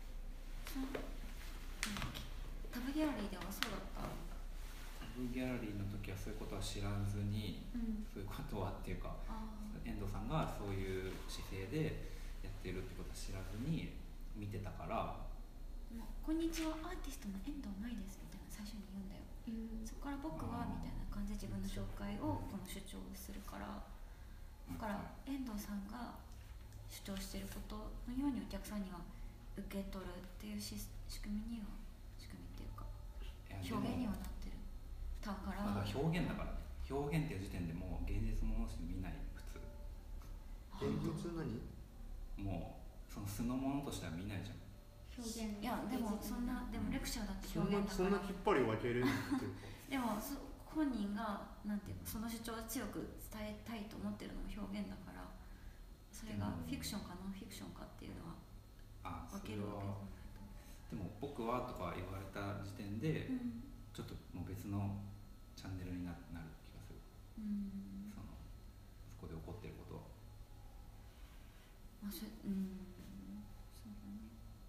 タブギャラリーではそうだった。 タブギャラリーの時はそういうことは知らずに、そういうことはっていうか遠藤さんがそういう姿勢でやってるってことは知らずに見てたから、 こんにちはアーティストの遠藤舞ですみたいな最初に言うんだよ。そこから僕はみたいな感じで自分の紹介をこの主張するから、だから遠藤さんが主張していることのようにお客さんには受け取るっていう仕組みっていうか表現にはなってるだから、 表現だからね。表現っていう時点でもう現実ものとして見ない普通。 現実何？ もうその素のものとしては見ないじゃん。 表現。 いやでもそんなでもレクチャーだってそん表現だからなきっぱり分けれるっていうかでも本人がなんていうかその主張を強く伝えたいと思ってるのも表現だからそれがフィクションかノンフィクションかっていうのは分けるわけじゃないと。 でも僕はとか言われた時点で、ちょっともう別のチャンネルになる気がする。そこで起こってることは。 まあそうだね。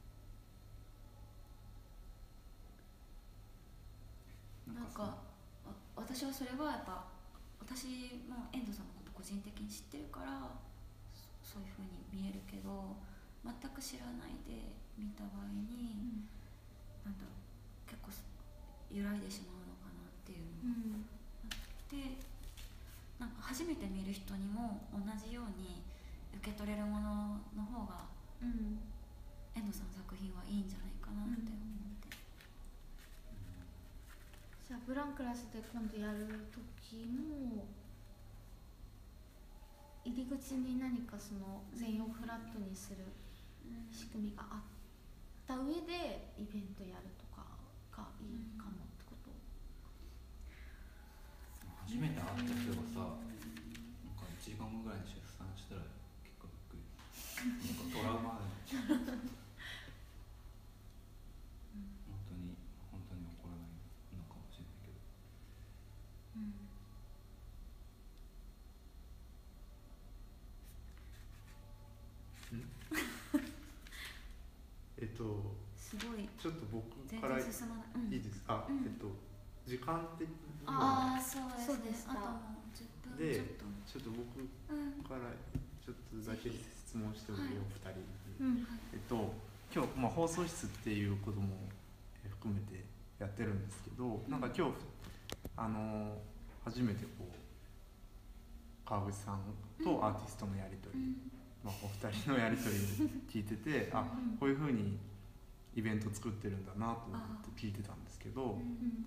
なんか私はそれはやっぱ私も遠藤さんのこと個人的に知ってるからそういう風に見えるけど全く知らないで見た場合に、なんだろう結構揺らいでしまうのかなっていうのがあって、なんか初めて見る人にも同じように受け取れるものの方が、遠藤さんの作品はいいんじゃないかなって思って、 じゃあブランクラスで今度やる時も入り口に何かその全員をフラットにする仕組みがあった上でイベントやるとかがいいかもってこと。 初めて会った人がさ、なんか1時間後ぐらいに出産したら結構びっくり。なんかトラウマで本当に起こらないのかもしれないけど。 すごいちょっと僕全からい然進まない、 いですか？時間的にああそうそうでしたあともう10分でちょっとちょっと僕からちょっとだけ質問してもいい？お二人に、今日、放送室っていうことも含めてやってるんですけど、なんか今日初めてこう川口さんとアーティストのやり取り、お二人のやり取りを聞いててあ、こういうふうにイベント作ってるんだなと思って聞いてたんですけど、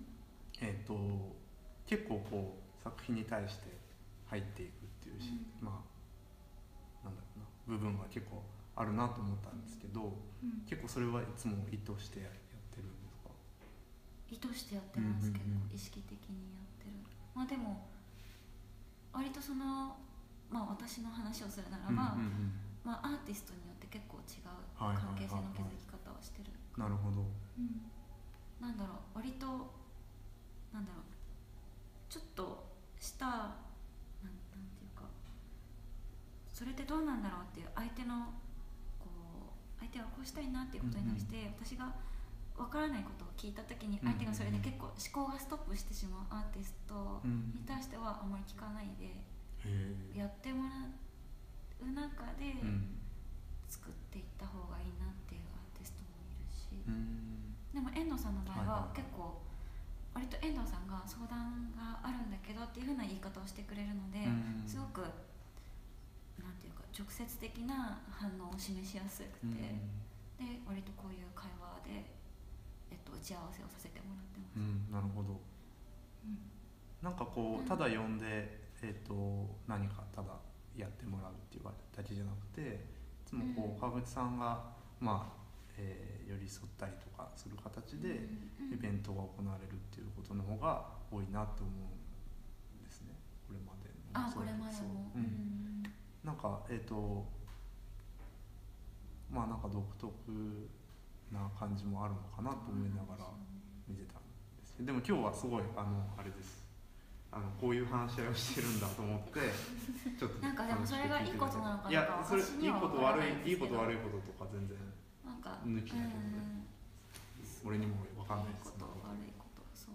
結構こう作品に対して入っていくっていうし、なんだろうな部分が結構あるなと思ったんですけど、結構それはいつも意図してやってるんですか？ 意図してやってます、結構意識的にやってる。でも割とその私の話をするならば、アーティストによって結構違う関係性の築き方をしてる。 なるほど。 なんだろう割となんだろうちょっとしたなんていうかそれってどうなんだろうっていう相手がこうしたいなっていうことに対して、私が分からないことを聞いた時に相手がそれで結構思考がストップしてしまうアーティストに対してはあまり聞かないでやってもらう中で作っていった方がいいなっていうアーティストもいるし、でも遠藤さんの場合は結構割と遠藤さんが相談があるんだけどっていう風な言い方をしてくれるので、すごくなんていうか直接的な反応を示しやすくて、で割とこういう会話で、打ち合わせをさせてもらってます。 なるほど。なんかこうただ呼んで、何かただやってもらうっていうだけじゃなくて、いつもこう川口さんが寄り添ったりとかする形でイベントが行われるっていうことの方が多いなと思うんですね。これまでの。 これまでも。 なんかなんか独特な感じもあるのかなと思いながら見てたんですけど、でも今日はすごいあれです。こういう話し合いをしてるんだと思ってちょっとなんかでもそれがいいことなのかな。 いやそれいいこと悪いこととか全然なんか抜きだけどね、俺にも分かんないです。 いいこと悪いことそう。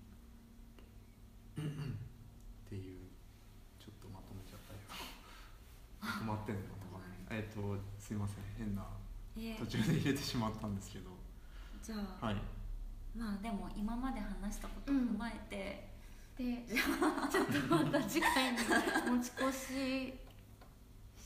っていうちょっとまとめちゃったり止まってんのとかすいません変な途中で入れてしまったんですけど、 じゃあ、でも今まで話したことを踏まえて、 でちょっとまた次回に持ち越しし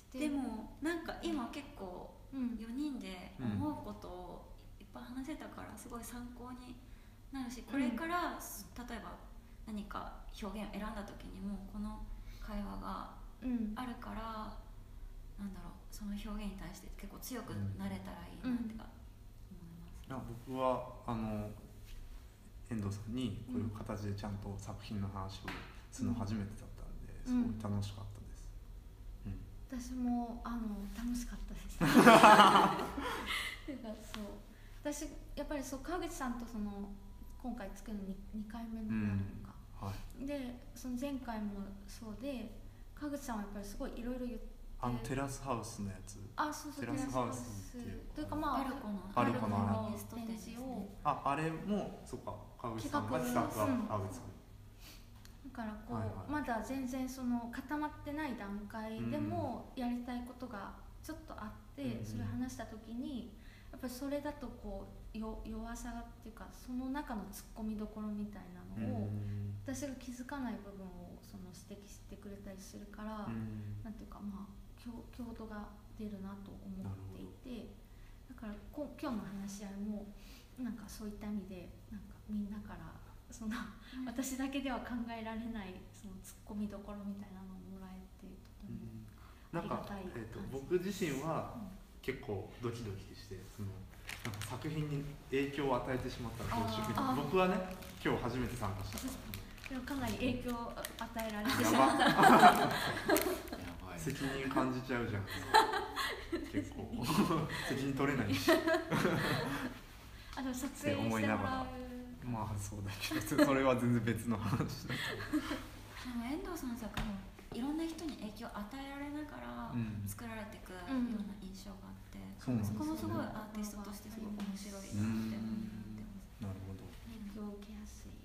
ででもなんか今結構うん 4人で思うことをいっぱい話せたからすごい参考になるし、これから例えば何か表現を選んだ時にもこの会話がうんあるから、なんだろう、その表現に対して結構強くなれたらいいなってか思います。 いや僕は遠藤さんにこういう形でちゃんと作品の話をするの初めてだったんで、すごい楽しかったです、 私も楽しかったですていうかそう私やっぱりそう川口さんとその今回作るの 2回目になるのか、 はい、 でその前回もそうで川口さんはやっぱりすごいいろいろ言ってテラスハウスのやつ、 そうそうテラスハウスっていうというかまあバルコののゲスト展展示をあれもそうか川口さんが企画は川口さん、 だからこう、 はいはいまだ全然その固まってない段階でもやりたいことがちょっとあって、それ話した時にやっぱりそれだとこう弱さっていうかその中のツッコミどころみたいなのを、私が気づかない部分をその指摘してくれたりするから、なんていうかまあ強度が出るなと思っていて、だから今日の話し合いもなんかそういった意味でなんかみんなからその私だけでは考えられないそのツッコミどころみたいなのをもらえてとてもありがたい感じ。 僕自身は結構ドキドキしてなんか作品に影響を与えてしまったらどうしようみたいな。僕はね今日初めて参加したでもかなり影響を与えられてしやまったば責任感じちゃうじゃん結構責任取れないしでも撮影してもらうまあそうだけどそれは全然別の話だでも遠藤さんの作品いろんな人に影響を与えられながら作られていくような印象があって、 そうなんですねそこもすごいアーティストとしてすごい面白いなって思ってます。 なるほど。 影響を受けやすい、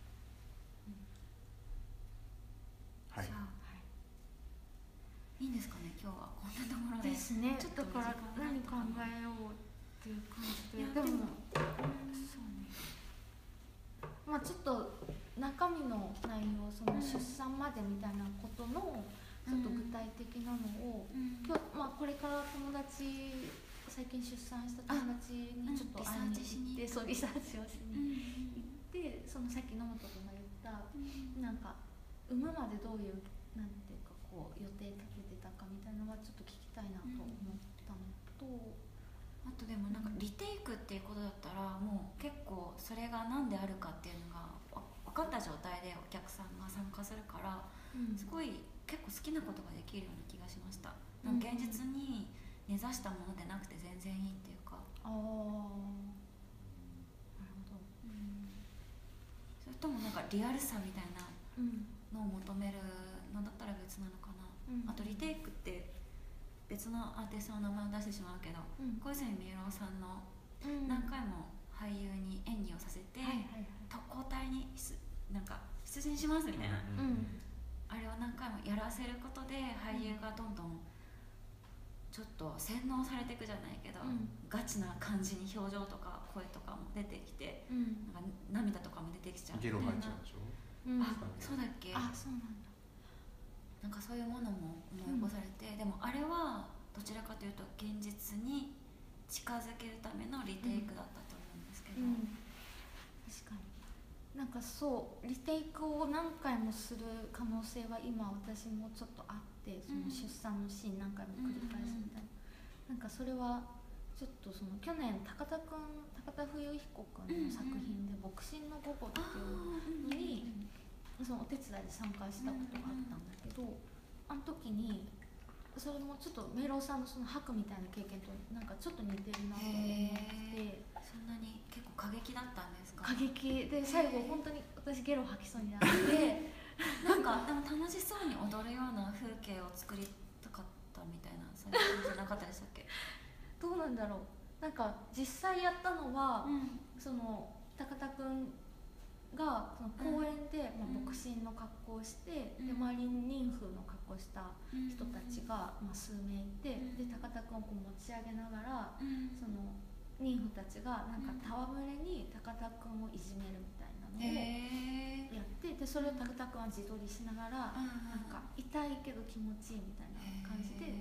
はいじゃあいいんですかね、今日はこんなところで。 ですね。 ちょっとだから何考ええようっていう感じで、 いやでもそうね。 まあちょっと中身の内容、その出産までみたいなことのちょっと具体的なのを、今日まあこれから友達最近出産した友達にちょっと会いに行って、そうリサーチをしに行って、そのさっき野本君が言ったなんか産むまでどういうなんていうかこう予定立ててたかみたいなのはちょっと聞きたいなと思ったのと、 あとでもなんかリテイクっていうことだったらもう結構それが何であるかっていうのが分かった状態でお客さんが参加するから、すごい結構好きなことができるような気がしました。なんか現実に根ざしたものでなくて全然いいっていうか。 なるほど、 それともなんかリアルさみたいなのを求めるのだったら別なのかな、あとリテイクって別のアーティストの名前を出してしまうけど、小泉三郎さんの何回も俳優に演技をさせて、特攻隊になんか出陣しますみたいな、あれを何回もやらせることで俳優がどんどんちょっと洗脳されていくじゃないけど、ガチな感じに表情とか声とかも出てきて、なんか涙とかも出てきちゃうみたいな。 ゲロ吐いちゃうでしょ。 そうだっけ。 そうなんだ。 なんかそういうものも思い起こされて、でもあれはどちらかというと現実に近づけるためのリテイクだったと思うんですけど、 確かになんかそうリテイクを何回もする可能性は今私もちょっとあって、その出産のシーン何回も繰り返すみたいな、なんかそれはちょっとその去年高田冬彦君の作品で「牧神の午後」っていうのにそのお手伝いで参加したことがあったんだけど、あの時にそれもちょっと明朗さんのその吐くみたいな経験となんかちょっと似てるなと思って。 そんなに結構過激だったんですか？ 過激で最後本当に私ゲロ吐きそうになってなんかでも楽しそうに踊るような風景を作りたかったみたいな、そういう感じじゃなかったでしたっけ？ どうなんだろう。なんか実際やったのは、その高田くんがその公園で、牧神の格好をして、で周りに妊婦の格好をした人たちが、数名いて、で高田くんをこう持ち上げながら、その妊婦たちがなんか戯れに高田くんをいじめるみたいなのをやって、でそれを高田くんは自撮りしながら、なんか痛いけど気持ちいいみたいな感じで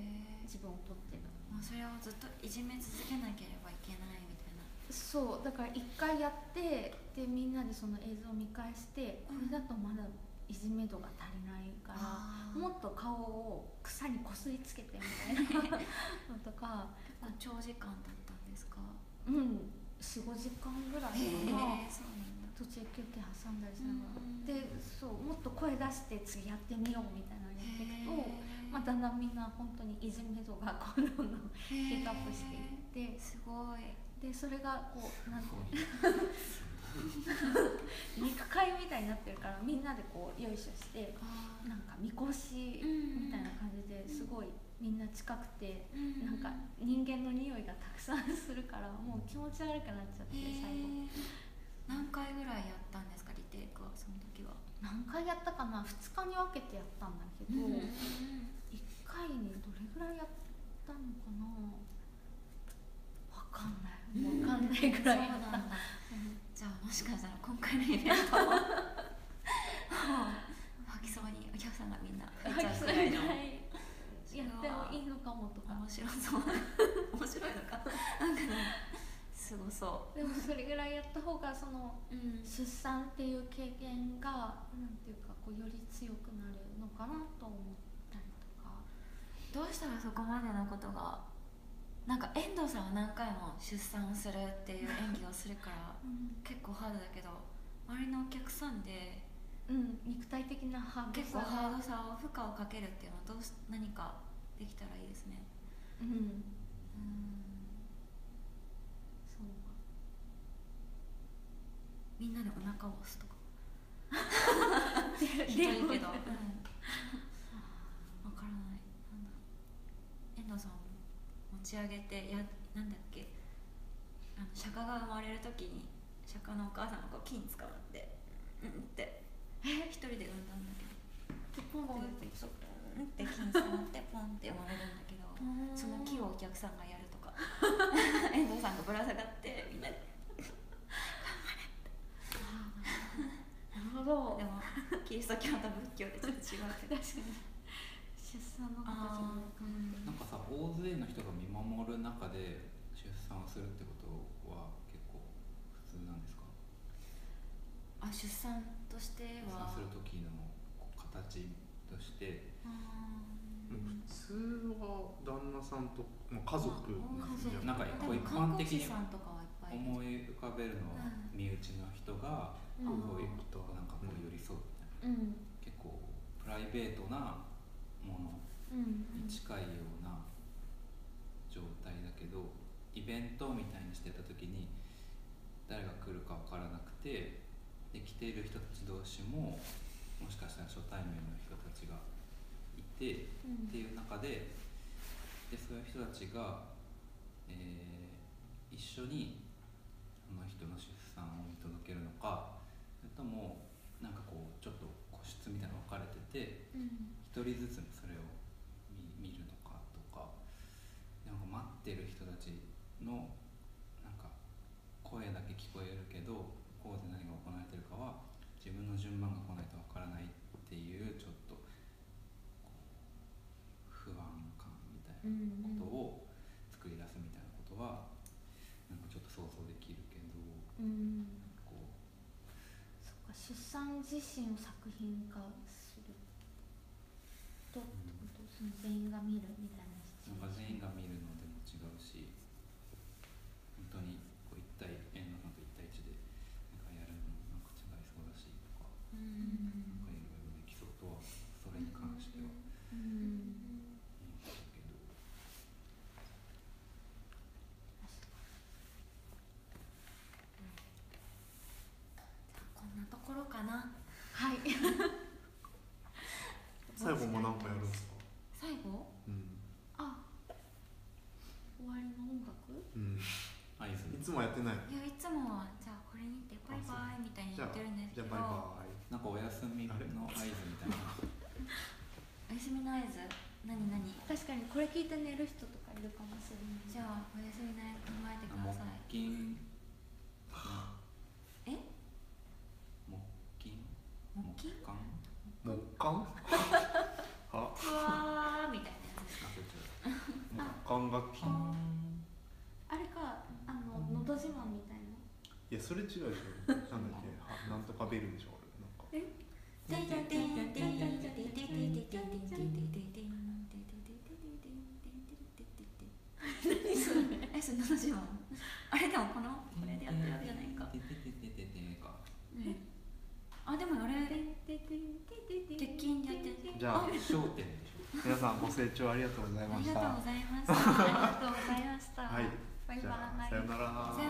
自分を撮ってる。 それをずっといじめ続けなければいけないみたいな。 そうだから一回やってでみんなでその映像を見返して、これだとまだいじめ度が足りないから、もっと顔を草にこすりつけてみたいなのとか。 長時間だったんですか？ うん、4、5時間ぐらいかな。 そうなんだ。 途中休憩挟んだりしながら、でそうもっと声出して次やってみようみたいなのやっていくと、まあ、だんだんみんな本当にいじめ度がどんどんヒートアップしていって、 すごい。 でそれがこうなんて肉会みたいになってるから、みんなでこうよいしょしてなんかみこしみたいな感じですごいみんな近くて、なんか人間の匂いがたくさんするからもう気持ち悪くなっちゃって最後。 何回ぐらいやったんですか、リテイクは？その時は何回やったかな。2日に分けてやったんだけど、1回にどれぐらいやったのかな、分かんない分かんないぐらいやった。 じゃあもしかしたら今回のイベントも吐きそうにお客さんがみんな入っちゃうぐらいのやってもいいのかもとか。 面白そう。面白いのかなんかね、すごそう。 でもそれぐらいやった方がその、出産っていう経験がなんていうかこうより強くなるのかなと思ったりとか。 どうしたらそこまでのことが、なんか遠藤さんは何回も出産するっていう演技をするから、結構ハードだけど、周りのお客さんで、 肉体的なハードさ、 結構ハードさを負荷をかけるっていうのは何かできたらいいですね。 そうみんなでお腹を押すとかひどいけど、わからない。なんだろう、遠藤さんを持ち上げてなんだっけ、釈迦が生まれる時に釈迦のお母さんがこう木に捕まってって一人で産んだんだけど、ポンってって木に捕まってポンって生まれるんだけど、その木をお客さんがやるとか遠藤さんがぶら下がってみんなでなるほど。 でもキリスト教と仏教でちょっと違うけど確かに出産の形もなんかさ、大勢の人が見守る中で出産をするってことは結構普通なんですか？ 出産として出産はする時の形として普通は旦那さんと、家族じゃなんかこう一看護般的に師さんとかはいっぱいいる。 思い浮かべるのは身内の人がこういうことをなんかこう寄り添うみたいな、結構プライベートなものに近いような状態だけど、イベントみたいにしてた時に誰が来るか分からなくて、で来ている人たち同士ももしかしたら初対面の人たちがいて、っていう中で、そういう人たちが、一緒にその人の出産を見届けるのか、それともなんかこうちょっと個室みたいなの分かれてて、一人ずつそれを見るのかとか、なんか待ってる人たちのなんか声だけ聞こえるけど、ここで何が行われてるかは自分の順番が来ないと分からないっていうちょっと不安感みたいなことを作り出すみたいなことはなんかちょっと想像できるけど、こうそっか、出産自身を作品化するとってこと、その全員が見るみたいなシチュエーション。 なんか全員が見るのでも違うし、本当にこう遠藤さんと1対1でなんかやるのもなんか違いそうだしとか、なんかいろいろできそうとはそれに関しては思ったけど。 こんなところかな。 はい。 最後もなんかやるんですか？ 最後？ あ、終わりの音楽？ いつもやってない。 いや、いつもはじゃあこれにてバイバイみたいに言ってるんですけど、 じゃあバイバイ。 なんかお休みの合図みたいな。 お休みの合図？何？ 確かにこれ聞いて寝る人とかいるかもしれない。 じゃあお休みの合図考えてください。 木金え？ 木管木管？は？ ふわーみたいなやつですか？ あ、そっち違うでしょ。なんだっけ、なんとかベルでしょ。なんか。 何それ。 それ70番。あれでもこれでやってるわけじゃないか。あ、でもあれ鉄筋でやってる。 じゃあ焦点でしょ。 皆さんご清聴ありがとうございました。 ありがとうございました。 ありがとうございました。 はい。 バイバイ。 じゃあさよなら。